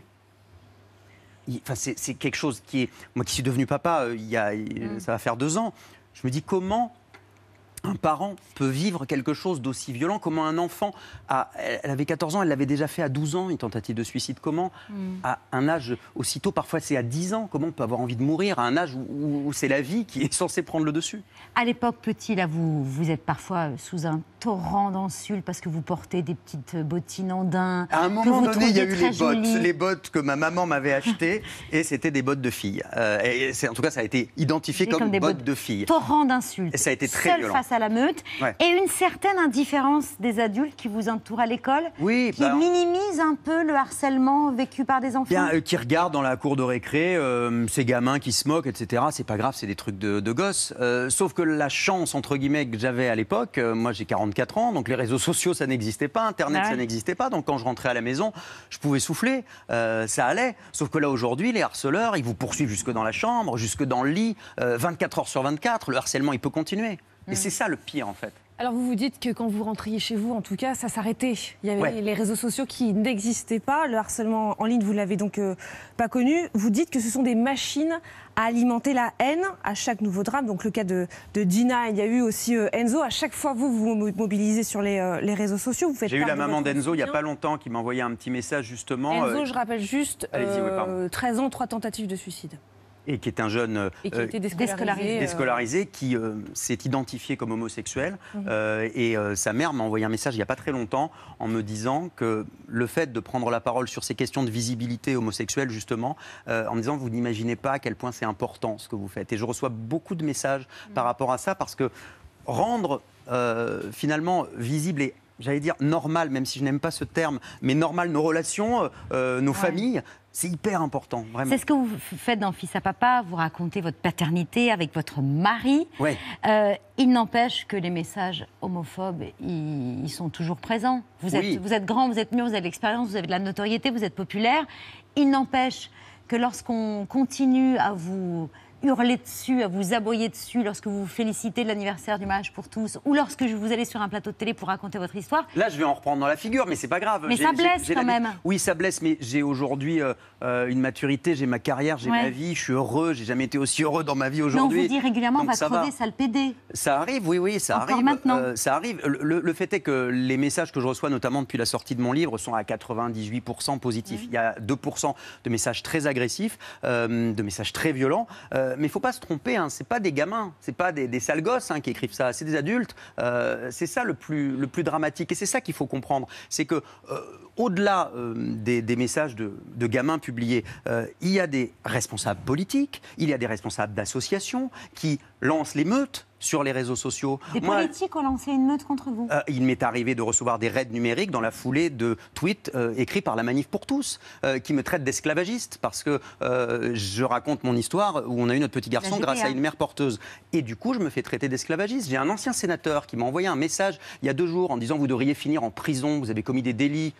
Enfin, c'est quelque chose qui est... Moi qui suis devenu papa, euh, il y a, ça va faire deux ans, je me dis comment... un parent peut vivre quelque chose d'aussi violent. Comment un enfant, a, elle avait quatorze ans, elle l'avait déjà fait à douze ans, une tentative de suicide. Comment, mm. à un âge aussitôt, parfois c'est à dix ans, comment on peut avoir envie de mourir à un âge où, où c'est la vie qui est censée prendre le dessus? À l'époque, petit, là, vous, vous êtes parfois sous un torrent d'insultes parce que vous portez des petites bottines en daim. À un moment donné, il y a eu les bottes, les bottes que ma maman m'avait achetées, et c'était des bottes de fille. Euh, et en tout cas, ça a été identifié comme, comme des bottes, bottes de fille. Torrent d'insultes. Ça a été très Seul violent. Face à la meute, Ouais. et une certaine indifférence des adultes qui vous entourent à l'école, Oui, qui bah, minimise un peu le harcèlement vécu par des enfants. Bien, euh, qui regardent dans la cour de récré euh, ces gamins qui se moquent, et cetera. C'est pas grave, c'est des trucs de, de gosses. Euh, sauf que la chance, entre guillemets, que j'avais à l'époque, euh, moi j'ai quarante-quatre ans, donc les réseaux sociaux, ça n'existait pas, Internet, Ouais. ça n'existait pas. Donc quand je rentrais à la maison, je pouvais souffler, euh, ça allait. Sauf que là, aujourd'hui, les harceleurs, ils vous poursuivent jusque dans la chambre, jusque dans le lit, euh, vingt-quatre heures sur vingt-quatre. Le harcèlement, il peut continuer. Et Mm. c'est ça le pire, en fait. Alors vous vous dites que quand vous rentriez chez vous, en tout cas, ça s'arrêtait. Il y avait Ouais. les réseaux sociaux qui n'existaient pas. Le harcèlement en ligne, vous l'avez donc euh, pas connu. Vous dites que ce sont des machines à alimenter la haine à chaque nouveau drame. Donc le cas de, de Dina, il y a eu aussi euh, Enzo. À chaque fois, vous vous mo- mobilisez sur les, euh, les réseaux sociaux. Vous faites J'ai eu part la de maman votre d'Enzo il n'y a soutien. pas longtemps qui m'a envoyé un petit message justement. Enzo, euh, je rappelle juste, Allez-y, oui, pardon. euh, treize ans, trois tentatives de suicide. et qui est un jeune euh, Et qui a été déscolarisé, euh, déscolarisé, qui euh, s'est identifié comme homosexuel. Mhm. Euh, et euh, sa mère m'a envoyé un message il n'y a pas très longtemps en me disant que le fait de prendre la parole sur ces questions de visibilité homosexuelle, justement, euh, en me disant vous n'imaginez pas à quel point c'est important ce que vous faites. Et je reçois beaucoup de messages par rapport à ça parce que rendre euh, finalement visible et j'allais dire normal, même si je n'aime pas ce terme, mais normal nos relations, euh, nos Ouais. familles, c'est hyper important, vraiment. C'est ce que vous faites dans Fils à Papa, vous racontez votre paternité avec votre mari. Ouais. Euh, il n'empêche que les messages homophobes, ils, ils sont toujours présents. Vous êtes, Oui. vous êtes grand, vous êtes mûr, vous avez de l'expérience, vous avez de la notoriété, vous êtes populaire. Il n'empêche que lorsqu'on continue à vous hurler dessus, à vous aboyer dessus, lorsque vous vous félicitez de l'anniversaire du mariage pour tous, ou lorsque vous allez sur un plateau de télé pour raconter votre histoire, Là, je vais en reprendre dans la figure, mais c'est pas grave. Mais J'ai- ça j'ai- blesse j'ai quand l'habitude- même. Oui, ça blesse, mais j'ai aujourd'hui euh, euh, une maturité, j'ai ma carrière, j'ai Ouais. ma vie, je suis heureux, j'ai jamais été aussi heureux dans ma vie mais on aujourd'hui. vous dit régulièrement, on Donc va ça crever, va. sale pédé. Ça arrive, oui, oui, ça Encore arrive. maintenant. Euh, ça arrive. Le, le- le fait est que les messages que je reçois, notamment depuis la sortie de mon livre, sont à quatre-vingt-dix-huit pour cent positifs. Il y a deux pour cent de messages très agressifs, euh, de messages très violents. Euh, mais il ne faut pas se tromper, hein, c'est pas des gamins, c'est pas des, des sales gosses hein, qui écrivent ça, c'est des adultes. Euh, c'est ça le plus, le plus dramatique. Et c'est ça qu'il faut comprendre. C'est que euh, au-delà euh, des, des messages de, de gamins publiés, euh, il y a des responsables politiques, il y a des responsables d'associations qui lancent l'émeute sur les réseaux sociaux. Des Moi, politiques ont lancé une meute contre vous. euh, il m'est arrivé de recevoir des raids numériques dans la foulée de tweets euh, écrits par la Manif pour tous, euh, qui me traitent d'esclavagiste parce que euh, je raconte mon histoire où on a eu notre petit garçon La G P A. grâce à une mère porteuse. Et du coup, je me fais traiter d'esclavagiste. J'ai un ancien sénateur qui m'a envoyé un message il y a deux jours en disant vous devriez finir en prison, vous avez commis des délits.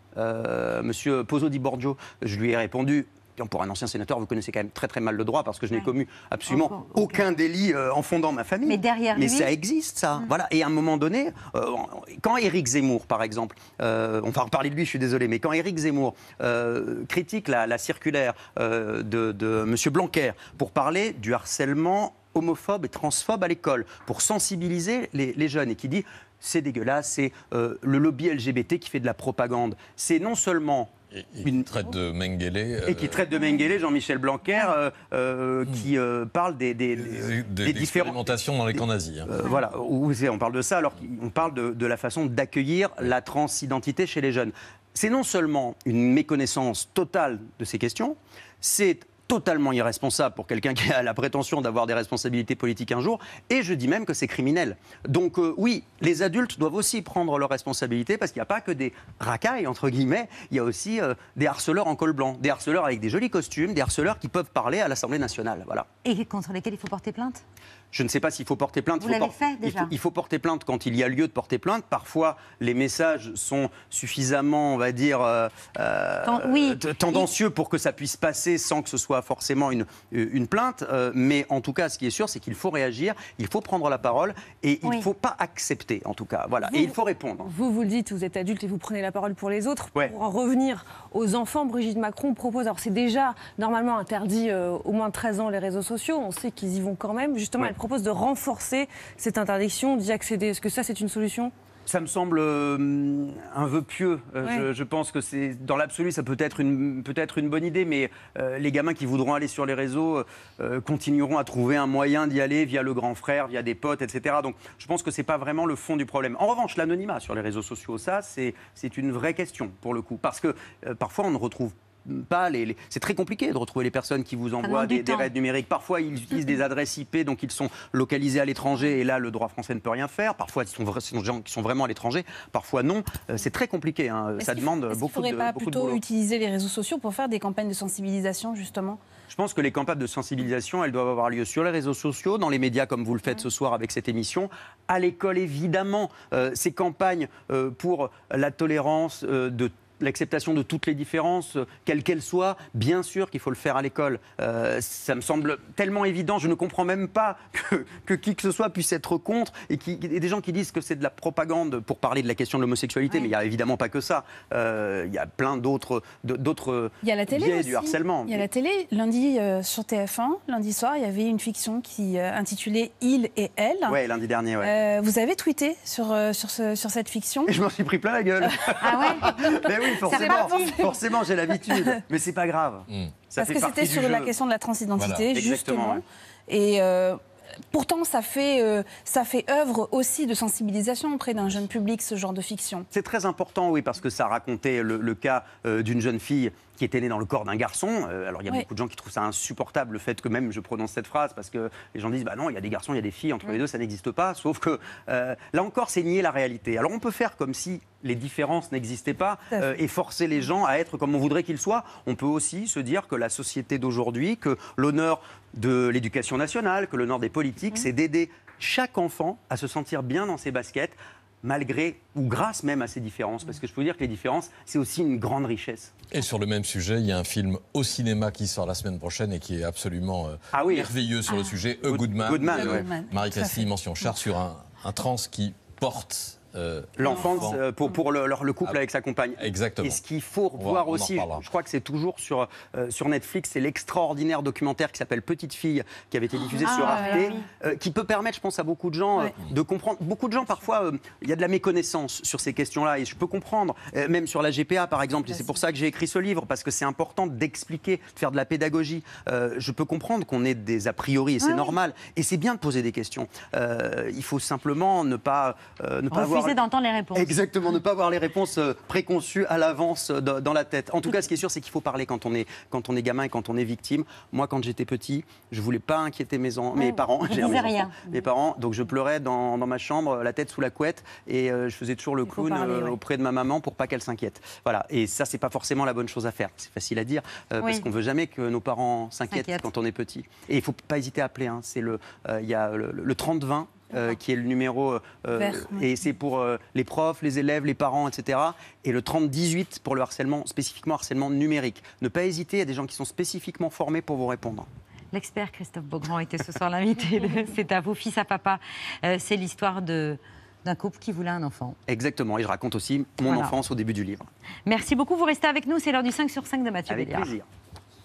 Euh, Monsieur Pozzo di Borgio, je lui ai répondu. Pour un ancien sénateur, vous connaissez quand même très très mal le droit parce que je n'ai Ouais. commis absolument Encore, aucun délit euh, en fondant ma famille. Mais derrière Mais lui- ça existe, ça. Voilà. Et à un moment donné, euh, quand Éric Zemmour, par exemple, euh, on va reparler de lui, je suis désolé, mais quand Éric Zemmour euh, critique la, la circulaire euh, de, de M. Blanquer pour parler du harcèlement homophobe et transphobe à l'école, pour sensibiliser les, les jeunes, et qui dit c'est dégueulasse, c'est euh, le lobby L G B T qui fait de la propagande. C'est non seulement Il traite de Mengele. euh, et qui traite de Mengele, Jean-Michel Blanquer, euh, euh, qui euh, parle des, des, des, de- des différents... d'expérimentation dans les camps nazis. hein. Euh, voilà, où c'est- on parle de ça alors qu'on parle de, de la façon d'accueillir la transidentité chez les jeunes. C'est non seulement une méconnaissance totale de ces questions, c'est totalement irresponsable pour quelqu'un qui a la prétention d'avoir des responsabilités politiques un jour, et je dis même que c'est criminel. Donc euh, oui, les adultes doivent aussi prendre leurs responsabilités, parce qu'il n'y a pas que des racailles, entre guillemets, il y a aussi euh, des harceleurs en col blanc, des harceleurs avec des jolis costumes, des harceleurs qui peuvent parler à l'Assemblée nationale. Voilà. Et contre lesquels il faut porter plainte. Je ne sais pas s'il faut porter plainte. Vous Il faut l'avez por- fait, il déjà faut, il faut porter plainte quand il y a lieu de porter plainte. Parfois, les messages sont suffisamment, on va dire, euh, euh, Ten- oui. t- tendancieux pour que ça puisse passer sans que ce soit forcément une, une plainte. Euh, mais en tout cas, ce qui est sûr, c'est qu'il faut réagir, il faut prendre la parole et il Oui. ne faut pas accepter, en tout cas. Voilà. Vous- Et il faut répondre. Vous, vous le dites, vous êtes adulte et vous prenez la parole pour les autres. Ouais. Pour en revenir aux enfants, Brigitte Macron propose, alors c'est déjà normalement interdit euh, au moins de treize ans les réseaux sociaux, on sait qu'ils y vont quand même. Justement, Ouais. elle propose de renforcer cette interdiction d'y accéder. Est-ce que ça, c'est une solution ? Ça me semble euh, un vœu pieux. Euh, Ouais. je, je pense que c'est dans l'absolu, ça peut être une peut-être une bonne idée, mais euh, les gamins qui voudront aller sur les réseaux euh, continueront à trouver un moyen d'y aller via le grand frère, via des potes, et cetera. Donc, je pense que c'est pas vraiment le fond du problème. En revanche, l'anonymat sur les réseaux sociaux, ça, c'est c'est une vraie question pour le coup, parce que euh, parfois on ne retrouve pas les... les... C'est très compliqué de retrouver les personnes qui vous envoient des, des raids numériques. Parfois, ils utilisent des adresses I P, donc ils sont localisés à l'étranger, et là, le droit français ne peut rien faire. Parfois, ce sont, vra... sont des gens qui sont vraiment à l'étranger, parfois non. Euh, c'est très compliqué, hein. Ça demande beaucoup de boulot. Il ne faudrait pas plutôt utiliser les réseaux sociaux pour faire des campagnes de sensibilisation, justement? Je pense que les campagnes de sensibilisation, elles doivent avoir lieu sur les réseaux sociaux, dans les médias comme vous le faites ce soir avec cette émission, à l'école évidemment. Euh, ces campagnes euh, pour la tolérance euh, de l'acceptation de toutes les différences, quelles qu'elles soient, bien sûr qu'il faut le faire à l'école. Euh, ça me semble tellement évident, je ne comprends même pas que, que qui que ce soit puisse être contre, et, qui, et des gens qui disent que c'est de la propagande pour parler de la question de l'homosexualité, ouais. Mais il n'y a évidemment pas que ça. Euh, il y a plein d'autres d'autres biais du harcèlement. Il y a la télé. Lundi, euh, sur T F un, lundi soir, il y avait une fiction qui euh, intitulée « Il et elle ». Oui, lundi dernier, ouais. Euh, vous avez tweeté sur, euh, sur, ce, sur cette fiction. Et je m'en suis pris plein la gueule. Ah ouais. Mais oui, forcément, forcément j'ai l'habitude, mais c'est pas grave. Mmh. Ça Parce que c'était sur jeu. La question de la transidentité, voilà. justement. Ouais. Et euh, pourtant, ça fait, euh, ça fait œuvre aussi de sensibilisation auprès d'un jeune public, ce genre de fiction. C'est très important, oui, parce que ça racontait le, le cas euh, d'une jeune fille qui était née dans le corps d'un garçon. Euh, alors, il y a oui. beaucoup de gens qui trouvent ça insupportable, le fait que même je prononce cette phrase, parce que les gens disent, bah non, il y a des garçons, il y a des filles, entre oui. les deux, ça n'existe pas. Sauf que, euh, là encore, c'est nier la réalité. Alors, on peut faire comme si les différences n'existaient pas euh, et forcer les gens à être comme on voudrait qu'ils soient. On peut aussi se dire que la société d'aujourd'hui, que l'honneur de l'éducation nationale, que l'honneur des politiques, mmh. c'est d'aider chaque enfant à se sentir bien dans ses baskets, malgré ou grâce même à ces différences. Parce que je peux vous dire que les différences, c'est aussi une grande richesse. Et sur le même sujet, il y a un film au cinéma qui sort la semaine prochaine et qui est absolument euh, ah oui. merveilleux sur ah. le sujet. A Good Man, Goodman, euh, ouais. Marie-Castille Mention-Char sur un, un trans qui porte... Euh, l'enfance euh, pour, pour le, le couple ah, avec sa compagne. Exactement. Et ce qu'il faut voir aussi, je crois que c'est toujours sur, euh, sur Netflix, c'est l'extraordinaire documentaire qui s'appelle Petite fille, qui avait été diffusé ah, sur Arte, oui. euh, qui peut permettre, je pense, à beaucoup de gens ouais. euh, de comprendre. Beaucoup de gens, parfois, il euh, y a de la méconnaissance sur ces questions-là, et je peux comprendre, euh, même sur la G P A, par exemple, et c'est pour ça que j'ai écrit ce livre, parce que c'est important d'expliquer, de faire de la pédagogie. Euh, je peux comprendre qu'on ait des a priori, et c'est ouais. normal, et c'est bien de poser des questions. Euh, il faut simplement ne pas, euh, ne pas avoir... d'entendre les réponses. Exactement, ne pas avoir les réponses préconçues à l'avance dans la tête. En tout cas, ce qui est sûr, c'est qu'il faut parler quand on est, quand on est gamin et quand on est victime. Moi, quand j'étais petit, je ne voulais pas inquiéter mes, en... mes parents. J'ai mes, rien. mes parents, donc je pleurais dans, dans ma chambre, la tête sous la couette, et euh, je faisais toujours le clown parler, euh, oui. auprès de ma maman pour pas qu'elle s'inquiète. Voilà, et ça, c'est pas forcément la bonne chose à faire. C'est facile à dire, euh, oui. parce qu'on veut jamais que nos parents s'inquiètent quand on est petit. Et il faut pas hésiter à appeler. Hein. C'est le, il euh, y a le, le trente vingt. Euh, qui est le numéro, euh, Vert, oui. et c'est pour euh, les profs, les élèves, les parents, et cetera. Et le trente dix-huit pour le harcèlement, spécifiquement harcèlement numérique. Ne pas hésiter, il y a des gens qui sont spécifiquement formés pour vous répondre. L'expert Christophe Beaugrand était ce soir l'invité de C'est à vous, fils à papa. Euh, c'est l'histoire de... d'un couple qui voulait un enfant. Exactement, et je raconte aussi mon voilà. enfance au début du livre. Merci beaucoup, vous restez avec nous, c'est l'heure du cinq sur cinq de Mathieu Avec Béliard. plaisir.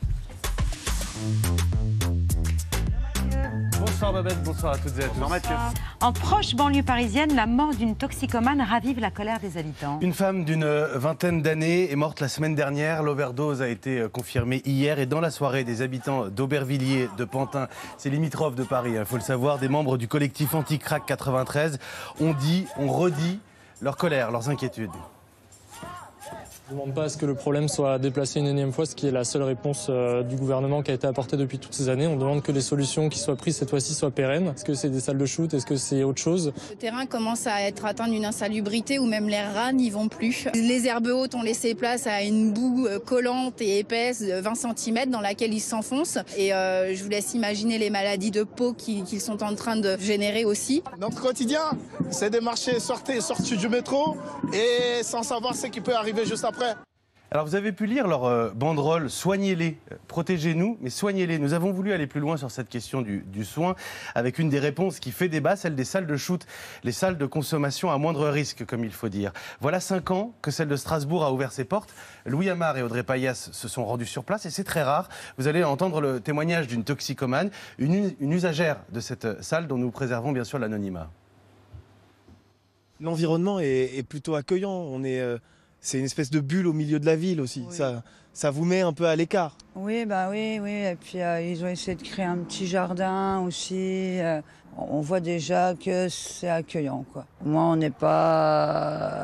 Bonsoir Babette, bonsoir à toutes et à tous. Bonsoir Mathieu. En proche banlieue parisienne, la mort d'une toxicomane ravive la colère des habitants. Une femme d'une vingtaine d'années est morte la semaine dernière. L'overdose a été confirmée hier et dans la soirée, des habitants d'Aubervilliers, de Pantin, c'est limitrophe de Paris, il faut le savoir, des membres du collectif Anti-Crack quatre-vingt-treize ont dit, ont redit leur colère, leurs inquiétudes. Je ne demande pas à ce que le problème soit déplacé une énième fois, ce qui est la seule réponse euh, du gouvernement qui a été apportée depuis toutes ces années. On demande que les solutions qui soient prises cette fois-ci soient pérennes. Est-ce que c'est des salles de shoot? Est-ce que c'est autre chose? Le terrain commence à être atteint d'une insalubrité où même les rats n'y vont plus. Les herbes hautes ont laissé place à une boue collante et épaisse de vingt centimètres dans laquelle ils s'enfoncent. Et euh, je vous laisse imaginer les maladies de peau qu'ils qu'ils sont en train de générer aussi. Notre quotidien, c'est de marcher, sortir, sortir du métro et sans savoir ce qui peut arriver juste après. Alors vous avez pu lire leur euh, banderole « Soignez-les, protégez-nous, mais soignez-les ». Nous avons voulu aller plus loin sur cette question du, du soin avec une des réponses qui fait débat, celle des salles de shoot, les salles de consommation à moindre risque, comme il faut dire. Voilà cinq ans que celle de Strasbourg a ouvert ses portes. Louis Amar et Audrey Payas se sont rendus sur place et c'est très rare. Vous allez entendre le témoignage d'une toxicomane, une, une usagère de cette salle dont nous préservons bien sûr l'anonymat. L'environnement est, est plutôt accueillant. On est... Euh... C'est une espèce de bulle au milieu de la ville aussi, oui. ça, ça vous met un peu à l'écart. Oui, bah oui, oui. Et puis euh, ils ont essayé de créer un petit jardin aussi. Euh, on voit déjà que c'est accueillant, quoi. Moi, on n'est pas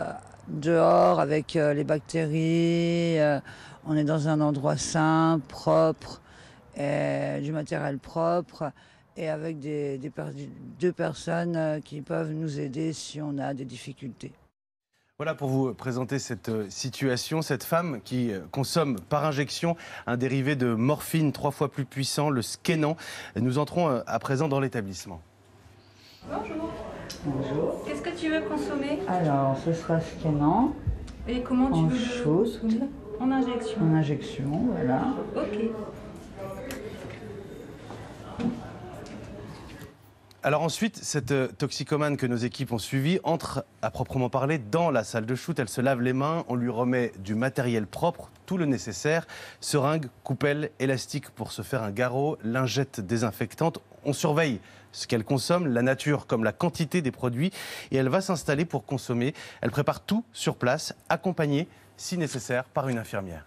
dehors avec euh, les bactéries, euh, on est dans un endroit sain, propre, et du matériel propre et avec des, des per- deux personnes euh, qui peuvent nous aider si on a des difficultés. Voilà pour vous présenter cette situation. Cette femme qui consomme par injection un dérivé de morphine trois fois plus puissant, le Skenan. Nous entrons à présent dans l'établissement. Bonjour. Bonjour. Qu'est-ce que tu veux consommer? Alors, ce sera Skenan. Et comment tu en veux shoot, le consommer? En injection. En injection, voilà. Ok. Alors ensuite, cette toxicomane que nos équipes ont suivie entre, à proprement parler, dans la salle de shoot. Elle se lave les mains, on lui remet du matériel propre, tout le nécessaire, seringue, coupelle, élastique pour se faire un garrot, lingette désinfectante. On surveille ce qu'elle consomme, la nature comme la quantité des produits, et elle va s'installer pour consommer. Elle prépare tout sur place, accompagnée, si nécessaire, par une infirmière.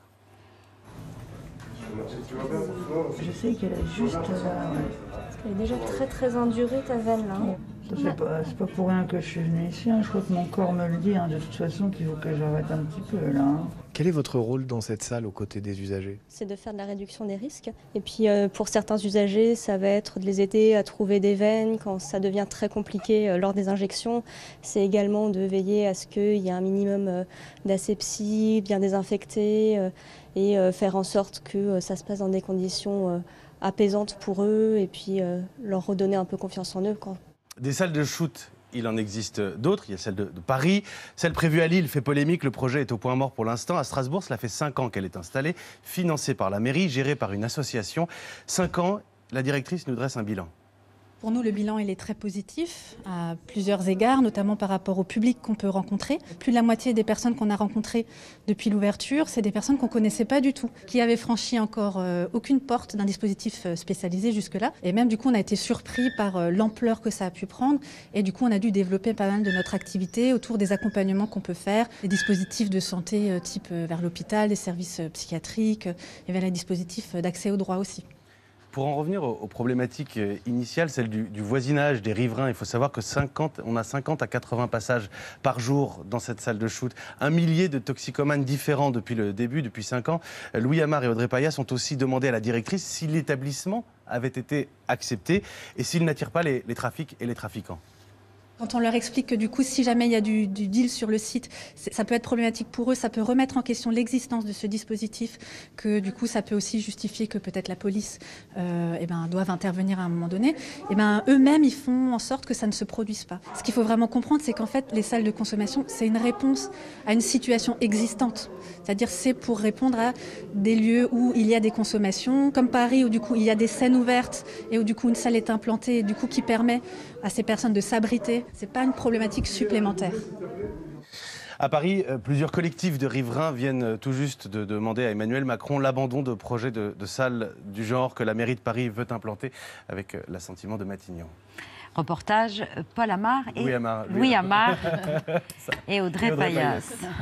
Je sais qu'elle est juste là, ouais. Elle est déjà très très endurée ta veine là. C'est pas, c'est pas pour rien que je suis venue ici, hein. Je crois que mon corps me le dit, hein, de toute façon qu'il faut que j'arrête un petit peu là. Hein. Quel est votre rôle dans cette salle aux côtés des usagers? C'est de faire de la réduction des risques. Et puis euh, pour certains usagers, ça va être de les aider à trouver des veines quand ça devient très compliqué euh, lors des injections. C'est également de veiller à ce qu'il y ait un minimum euh, d'asepsie, bien désinfecté, euh, et euh, faire en sorte que euh, ça se passe dans des conditions euh, apaisantes pour eux et puis euh, leur redonner un peu confiance en eux, quoi. Des salles de shoot, il en existe d'autres. Il y a celle de, de Paris. Celle prévue à Lille fait polémique. Le projet est au point mort pour l'instant. À Strasbourg, cela fait cinq ans qu'elle est installée, financée par la mairie, gérée par une association. Cinq ans, la directrice nous dresse un bilan. Pour nous, le bilan il est très positif à plusieurs égards, notamment par rapport au public qu'on peut rencontrer. Plus de la moitié des personnes qu'on a rencontrées depuis l'ouverture, c'est des personnes qu'on ne connaissait pas du tout, qui avaient franchi encore euh, aucune porte d'un dispositif spécialisé jusque-là. Et même du coup, on a été surpris par euh, l'ampleur que ça a pu prendre. Et du coup, on a dû développer pas mal de notre activité autour des accompagnements qu'on peut faire, des dispositifs de santé euh, type euh, vers l'hôpital, des services euh, psychiatriques, euh, et vers les dispositifs d'accès aux droits aussi. Pour en revenir aux, aux problématiques initiales, celle du, du voisinage, des riverains, il faut savoir que cinquante, on a cinquante à quatre-vingts passages par jour dans cette salle de shoot. Un millier de toxicomanes différents depuis le début, depuis cinq ans. Louis Amar et Audrey Payas ont aussi demandé à la directrice si l'établissement avait été accepté et s'il n'attire pas les, les trafics et les trafiquants. Quand on leur explique que du coup, si jamais il y a du, du deal sur le site, ça peut être problématique pour eux, ça peut remettre en question l'existence de ce dispositif, que du coup, ça peut aussi justifier que peut-être la police euh, eh ben, doive intervenir à un moment donné. Eh ben, eux-mêmes, ils font en sorte que ça ne se produise pas. Ce qu'il faut vraiment comprendre, c'est qu'en fait, les salles de consommation, c'est une réponse à une situation existante. C'est-à-dire, c'est pour répondre à des lieux où il y a des consommations, comme Paris, où du coup, il y a des scènes ouvertes et où du coup, une salle est implantée, et du coup, qui permet à ces personnes de s'abriter. C'est pas une problématique supplémentaire. À Paris, plusieurs collectifs de riverains viennent tout juste de demander à Emmanuel Macron l'abandon de projets de, de salles du genre que la mairie de Paris veut implanter avec l'assentiment de Matignon. Reportage Paul Amar et Louis Amar, Louis Amar et Audrey, Audrey Payas.